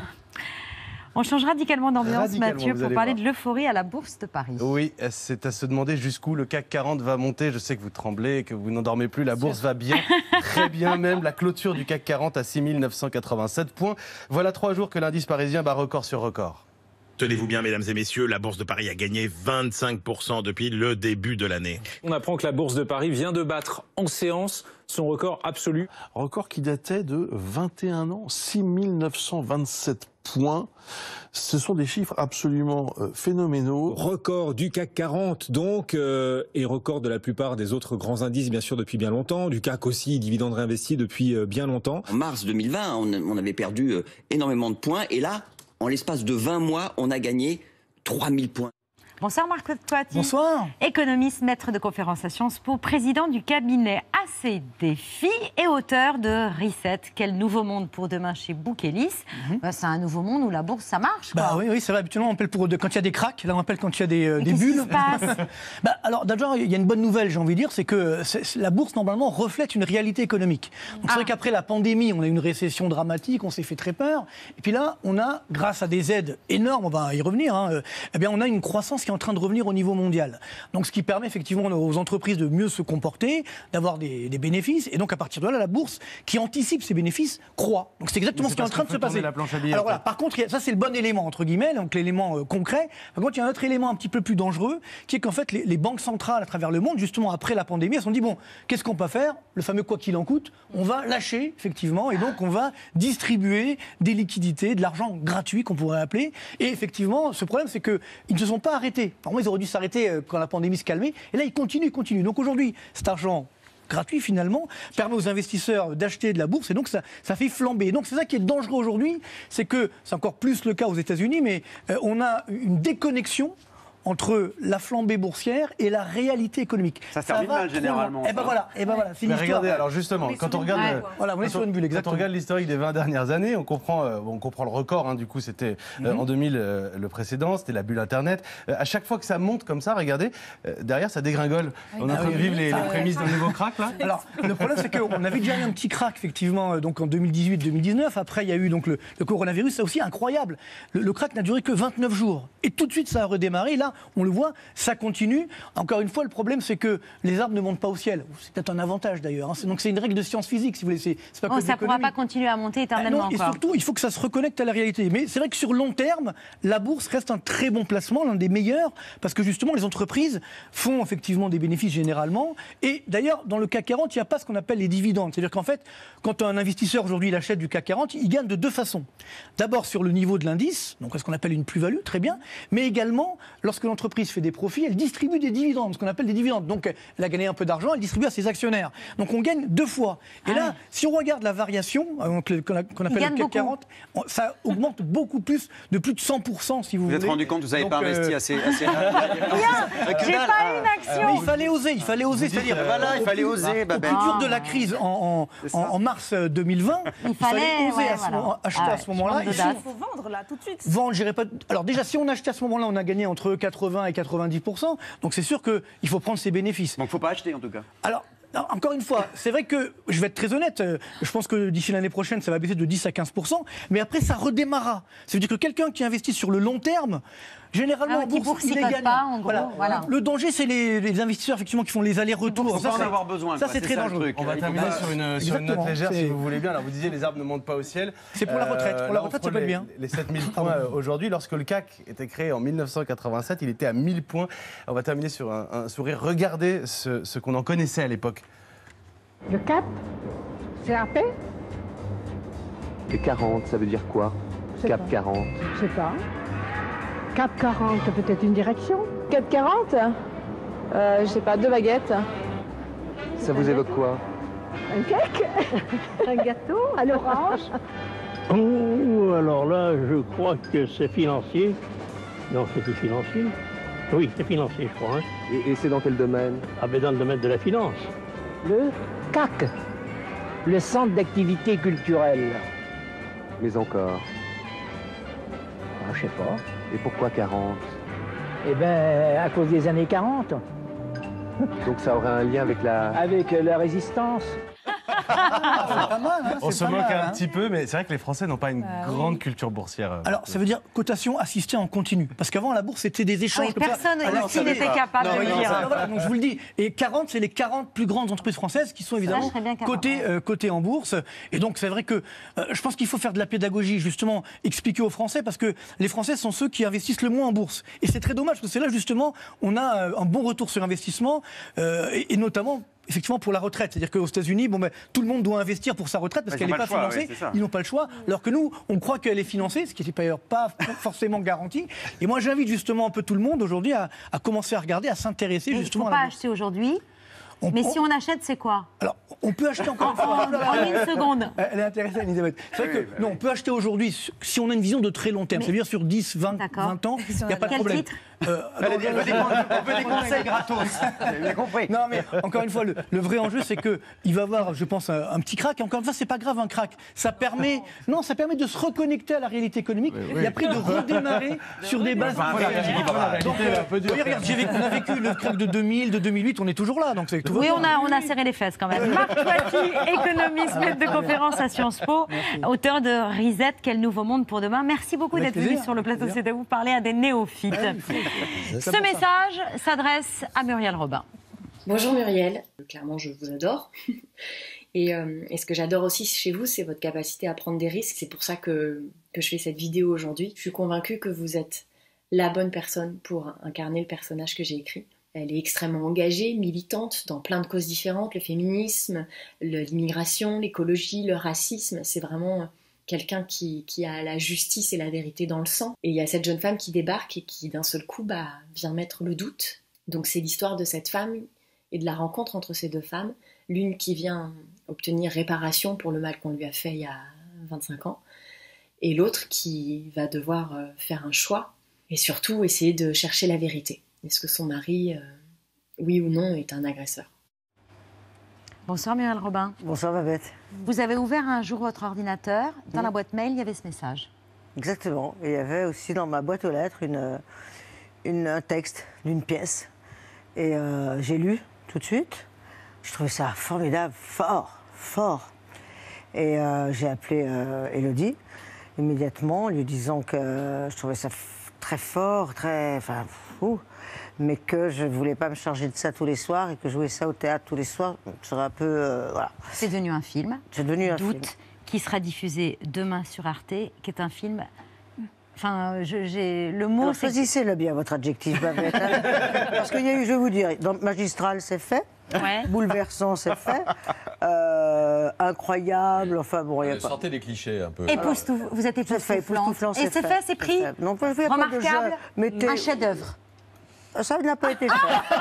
On change radicalement d'ambiance, Mathieu, pour parler voir. de l'euphorie à la Bourse de Paris. Oui, c'est à se demander jusqu'où le C A C quarante va monter. Je sais que vous tremblez, que vous n'endormez plus. La Bourse va bien, très bien même. La clôture du C A C quarante à six mille neuf cent quatre-vingt-sept points. Voilà trois jours que l'indice parisien bat record sur record. Tenez-vous bien, mesdames et messieurs, la Bourse de Paris a gagné vingt-cinq pour cent depuis le début de l'année. On apprend que la Bourse de Paris vient de battre en séance son record absolu. Record qui datait de vingt et un ans, six mille neuf cent vingt-sept points. Ce sont des chiffres absolument euh, phénoménaux. Record du C A C quarante donc, euh, et record de la plupart des autres grands indices, bien sûr, depuis bien longtemps. Du C A C aussi, dividendes réinvestis depuis euh, bien longtemps. En mars deux mille vingt, on, on avait perdu euh, énormément de points. Et là, en l'espace de vingt mois, on a gagné trois mille points. Bonsoir Marc Toiti. Bonsoir. Économiste, maître de conférence à Sciences Po, président du cabinet A C Défi et auteur de Reset. Quel nouveau monde pour demain chez Bookelis. Mm-hmm. Ben, c'est un nouveau monde où la bourse, ça marche, quoi. Bah oui, oui, c'est vrai. Habituellement, on appelle pour de, quand il y a des cracks. Là, on appelle quand il y a des, euh, des bulles. Qu'est-ce qui se passe? bah, Alors, d'abord, il y a une bonne nouvelle, j'ai envie de dire, c'est que c'est, la bourse, normalement, reflète une réalité économique. Donc, ah. C'est vrai qu'après la pandémie, on a eu une récession dramatique, on s'est fait très peur. Et puis là, on a, grâce à des aides énormes, on va y revenir, hein, eh bien, on a une croissance qui est en train de revenir au niveau mondial. Donc ce qui permet effectivement aux entreprises de mieux se comporter, d'avoir des, des bénéfices, et donc à partir de là, la bourse qui anticipe ces bénéfices croît. Donc c'est exactement ce qui est en train de se passer. Alors voilà, par contre, ça c'est le bon élément entre guillemets, donc l'élément euh, concret. Par contre, il y a un autre élément un petit peu plus dangereux, qui est qu'en fait les, les banques centrales à travers le monde, justement après la pandémie, elles se sont dit bon, qu'est-ce qu'on peut faire? Le fameux quoi qu'il en coûte, on va lâcher effectivement, et donc on va distribuer des liquidités, de l'argent gratuit qu'on pourrait appeler. Et effectivement, ce problème, c'est qu'ils ne se sont pas arrêtés. Normalement, ils auraient dû s'arrêter quand la pandémie se calmait. Et là, ils continuent, ils continuent. Donc aujourd'hui, cet argent gratuit, finalement, permet aux investisseurs d'acheter de la bourse. Et donc, ça, ça fait flamber. Et donc, c'est ça qui est dangereux aujourd'hui. C'est que, c'est encore plus le cas aux États-Unis, mais euh, on a une déconnexion entre la flambée boursière et la réalité économique. Ça se termine mal généralement. Et ben voilà, et ben voilà, c'est Mais l'histoire. regardez, alors justement, quand on regarde, ouais, voilà, on est sur une bulle, quand exactement. on regarde l'historique des vingt dernières années, on comprend, euh, on comprend le record. Hein, du coup, c'était euh, Mhm. en deux mille euh, le précédent, c'était la bulle Internet. Euh, à chaque fois que ça monte comme ça, regardez, euh, derrière ça dégringole. On est en train de vivre les, les prémices d'un nouveau crack là. Alors, le problème, c'est qu'on avait déjà eu un petit crack, effectivement, donc en deux mille dix-huit deux mille dix-neuf. Après, il y a eu donc le, le coronavirus. C'est aussi incroyable. Le, le crack n'a duré que vingt-neuf jours. Et tout de suite, ça a redémarré. Là, on le voit, ça continue. Encore une fois, le problème, c'est que les arbres ne montent pas au ciel. C'est peut-être un avantage, d'ailleurs. Hein. C'est- Donc, c'est une règle de science physique, si vous voulez. C'est c'est pas Oh, que ça ne pourra d'économie. pas continuer à monter Ah éternellement. non, et quoi. surtout, il faut que ça se reconnecte à la réalité. Mais c'est vrai que sur long terme, la bourse reste un très bon placement, l'un des meilleurs, parce que justement, les entreprises font effectivement des bénéfices généralement. Et d'ailleurs, dans le C A C quarante, il n'y a pas ce qu'on appelle les dividendes. C'est-à-dire qu'en fait, quand un investisseur aujourd'hui il achète du C A C quarante, il gagne de deux façons. D'abord sur le niveau de l'indice, donc ce qu'on appelle une plus-value, très bien, mais également, lorsque l'entreprise fait des profits, elle distribue des dividendes, ce qu'on appelle des dividendes. Donc elle a gagné un peu d'argent, elle distribue à ses actionnaires. Donc on gagne deux fois. Et là, si on regarde la variation, euh, donc, le- qu'on a- qu'on appelle gagne le C A C beaucoup. quarante, on- ça augmente beaucoup plus, de plus de cent pour cent si vous Vous voulez. vous êtes rendu compte que vous n'avez Donc, pas investi euh, assez. assez... J'ai pas une action. Mais il fallait oser, il fallait oser. dites, C'est-à-dire, euh, voilà, il au fallait plus- oser, Au Babel. plus dur de la crise en, en- en- en mars deux mille vingt, il fallait, fallait, oser ouais, à ce voilà. moment- acheter Ah à ouais, ce moment-là. je Et manque si- Il faut vendre là tout de suite. Vendre, j'irai pas. Alors déjà, si on achetait à ce moment-là, on a gagné entre quatre-vingts et quatre-vingt-dix pour cent. Donc c'est sûr qu'il faut prendre ses bénéfices. Donc faut pas acheter en tout cas. Alors. non, encore une fois, c'est vrai que, je vais être très honnête, euh, je pense que d'ici l'année prochaine, ça va baisser de dix à quinze pour cent, mais après, ça redémarrera. Ça veut dire que quelqu'un qui investit sur le long terme, généralement, Ah, en qui bourse, il est boursicote gagnant. pas, en gros, voilà. Le danger, c'est les, les investisseurs effectivement, qui font les allers-retours. Faut Ça, pas en c'est- avoir besoin, Ça, quoi. c'est C'est très ça, le dangereux. truc. On va Il faut terminer pas- sur une, sur une note Exactement, légère, si c'est- vous voulez bien. Alors, vous disiez, les arbres ne montent pas au ciel. C'est pour la retraite. Pour la là, on retraite, ça frôle peut être les- bien. Les sept mille points euh, aujourd'hui. Lorsque le C A C était créé en mille neuf cent quatre-vingt-sept, il était à mille points. On va terminer sur un, un sourire. Regardez ce, ce qu'on en connaissait à l'époque. Le cap, c'est A P? Et quarante, ça veut dire quoi? sais Cap pas. quarante. Je sais pas. Cap quarante, peut-être une direction? Cap quarante euh, Je sais pas, deux baguettes. Ça vous évoque quoi? Un cake? Un gâteau à l'orange? Oh, alors là, je crois que c'est financier. Non, c'était financier. Oui, c'est financier, je crois. Hein. Et, et c'est dans quel domaine? Ah ben dans le domaine de la finance. Le C A C, le centre d'activité culturelle. Mais encore. Ah, je sais pas. Et pourquoi quarante? Eh ben, à cause des années quarante, Donc ça aurait un lien avec la... avec euh, la résistance. Pas mal, hein, On c'est se pas moque mal, un hein. petit peu, mais c'est vrai que les Français n'ont pas une Bah grande culture boursière. euh, Alors, ça veut dire cotation assistée en continu. Parce qu'avant, la bourse, c'était des échanges. Ah oui, comme ça. personne Ah non, ici ça n'était savait pas. capable Non, de oui, le non, dire. ça, voilà, donc je vous le dis. Et quarante, c'est les quarante plus grandes entreprises françaises qui sont évidemment je serais bien capable, cotées, euh, cotées en bourse. Et donc, c'est vrai que euh, je pense qu'il faut faire de la pédagogie, justement, expliquer aux Français, parce que les Français sont ceux qui investissent le moins en bourse. Et c'est très dommage, parce que c'est là, justement, on a euh, un bon retour sur investissement, euh, et, et notamment effectivement pour la retraite. C'est-à-dire qu'aux États-Unis, bon, ben, tout le monde doit investir pour sa retraite parce Ils qu'elle ont n'est pas pas le choix, financée. oui, c'est ça. Ils n'ont pas le choix. Alors que nous, on croit qu'elle est financée, ce qui n'est d'ailleurs pas forcément garanti. Et moi, j'invite justement un peu tout le monde aujourd'hui à, à commencer à regarder, à s'intéresser Il ne justement faut à la pas bourse. acheter aujourd'hui. On- Mais on- si on achète, c'est quoi? Alors, on peut acheter encore une En- fois. en- en une seconde. Elle est intéressée, Elisabeth. C'est vrai Oui, que bah non, oui. on peut acheter aujourd'hui su- si on a une vision de très long terme. Mais- C'est-à-dire sur dix, vingt, D'accord. vingt ans, il n'y a pas de Quel problème. titre Euh, Elle non, a dit- elle non, veut des non, con- non, elle veut des non, conseils gratos. J'ai bien compris. Non, mais encore une fois, le, le vrai enjeu, c'est que il va y avoir, je pense, un, un petit crack. Et encore une fois, c'est pas grave un crack. Ça permet, non, ça permet de se reconnecter à la réalité économique et après de redémarrer sur des bases. Enfin, la réalité, Voilà. la Donc, réalité est euh, un peu dure. oui, regarde, j'ai vécu- on a vécu le crack de deux mille, de deux mille huit, on est toujours là. Donc c'est tout veux Oui, bien. on a, on a serré les fesses quand même. Marc Toiti, économiste, maître de conférence à Sciences Po, auteur de Reset, quel nouveau monde pour demain. Merci beaucoup Avec d'être venu plaisir, sur le plateau avec plaisir. C'est à vous parler à des néophytes. Ce message s'adresse à Muriel Robin. Bonjour Muriel, clairement je vous adore. Et, euh, et ce que j'adore aussi chez vous, c'est votre capacité à prendre des risques. C'est pour ça que, que je fais cette vidéo aujourd'hui. Je suis convaincue que vous êtes la bonne personne pour incarner le personnage que j'ai écrit. Elle est extrêmement engagée, militante dans plein de causes différentes, le féminisme, le- l'immigration, l'écologie, le racisme. C'est vraiment quelqu'un qui, qui a la justice et la vérité dans le sang. Et il y a cette jeune femme qui débarque et qui d'un seul coup bah, vient mettre le doute. Donc c'est l'histoire de cette femme et de la rencontre entre ces deux femmes. L'une qui vient obtenir réparation pour le mal qu'on lui a fait il y a vingt-cinq ans, et l'autre qui va devoir euh, faire un choix et surtout essayer de chercher la vérité. Est-ce que son mari, euh, oui ou non, est un agresseur? Bonsoir Muriel Robin. Bonsoir Babette. Vous avez ouvert un jour votre ordinateur. Dans la boîte mail, il y avait ce message. Exactement. Et il y avait aussi dans ma boîte aux lettres une, une- un texte d'une pièce. Et euh, j'ai lu tout de suite. Je trouvais ça formidable, fort, fort. Et euh, j'ai appelé euh, Élodie immédiatement, en lui disant que euh, je trouvais ça f- très fort, très, enfin, fou, mais que je ne voulais pas me charger de ça tous les soirs et que jouer ça au théâtre tous les soirs, ce serait un peu, euh, voilà. C'est devenu un film. C'est devenu un Doute, film. qui sera diffusé demain sur Arte, qui est un film. Enfin, je- j'ai le mot. Alors, c'est- choisissez-le bien, votre adjectif, Babette. hein. Parce qu'il y a eu, je vais vous dire, dans Magistral, c'est fait. Ouais. Bouleversant, c'est fait. Euh, incroyable, enfin bon, il y a Euh, pas. Sortez des clichés un peu. Époustouf- vous êtes C'est fait, époustouflante. époustouflant, Et c'est fait, fait, c'est pris. fait. Non, je fais pas de jeu. Remarquable. Mettez- Un chef-d'œuvre. Ça n'a pas été fait.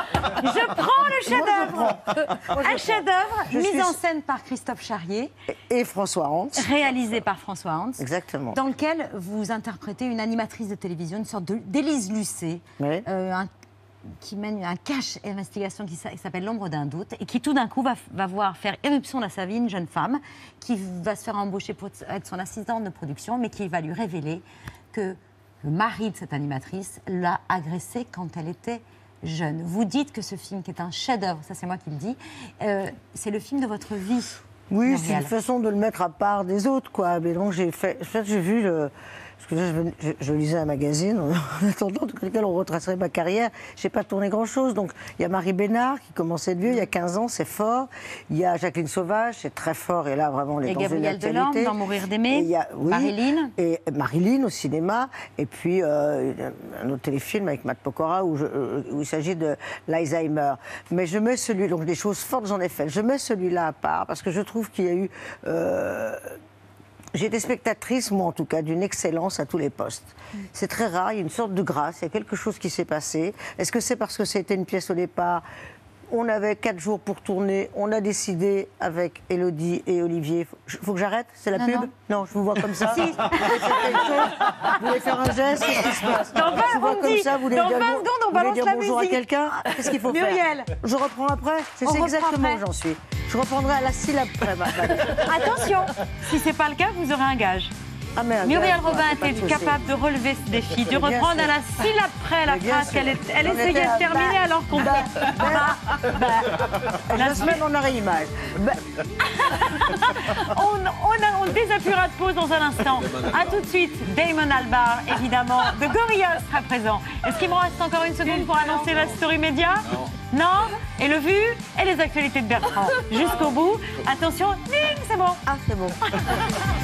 Je prends le chef-d'œuvre. Un chef-d'œuvre Je mis suis- en scène par Christophe Charrier, Et François Hans. réalisé par François Hans, Exactement. dans lequel vous interprétez une animatrice de télévision, une sorte de- d'Élise Lucet, Oui. euh, un- qui mène un cache investigation qui s'a- qui s'appelle L'ombre d'un doute et qui tout d'un coup va, va voir faire éruption dans sa vie une jeune femme qui va se faire embaucher pour être son assistante de production, mais qui va lui révéler que le mari de cette animatrice l'a agressée quand elle était jeune. Vous dites que ce film, qui est un chef-d'œuvre, ça c'est moi qui le dis, euh, c'est le film de votre vie. Oui, c'est Muriel. une façon de le mettre à part des autres, quoi. Mais donc j'ai fait, en fait, j'ai vu le. Parce que là, je, venais- je- je lisais un magazine en attendant dans lequel on retracerait ma carrière. J'ai pas tourné grand-chose. Donc il y a Marie Bénard qui commençait de vieux, il y a quinze ans, c'est fort. Il y a Jacqueline Sauvage, c'est très fort. Et là, vraiment, les Et dans une Gabrielle actualité. Delorme dans Mourir d'aimer. Et il y a- oui, Marilyn. Et Marilyn au cinéma. Et puis euh, un autre téléfilm avec Matt Pokora où, je- euh, où il s'agit de l'Alzheimer. Mais je mets celui, donc des choses fortes, j'en ai fait. Je mets celui-là à part parce que je trouve qu'il y a eu. euh, J'ai été spectatrice, moi en tout cas, d'une excellence à tous les postes. C'est très rare, il y a une sorte de grâce, il y a quelque chose qui s'est passé. Est-ce que c'est parce que c'était une pièce au départ? On avait quatre jours pour tourner, on a décidé avec Élodie et Olivier. Il faut que j'arrête? C'est la Non, pub? non. Non, je vous vois comme ça. Si. Vous voulez faire quelque chose? Vous voulez faire un geste? Qu'est-ce qui se passe? Dans vingt, Je vous vois on me comme dit, ça, vous voulez dans dire, vingt bon- secondes, on vous voulez balance dire la bonjour musique. à quelqu'un? Qu'est-ce qu'il faut Muriel. faire? Je reprends après? C'est On c'est reprend exactement après. où j'en suis. Je reprendrai à la syllabe près. ma- ma- Attention, si c'est pas le cas, vous aurez un gage. Ah, merde, Muriel ouais, Robin c'est pas de était souci. capable de relever ce défi, de Bien reprendre sûr. à la syllabe près la Mais bien phrase sûr. qu'elle est- elle On essayait était de à terminer bah, alors qu'on bah, bah, bah. La semaine, on a réimage. Bah, On, on, a- on désappuiera de pause dans un instant. A tout de suite, Damon Albarn, évidemment, de Gorillaz sera présent. Est-ce qu'il me reste encore une seconde pour annoncer la story média? Non. Non. Et le vu et les actualités de Bertrand. Jusqu'au bout. Attention, ding, c'est bon. Ah, c'est bon.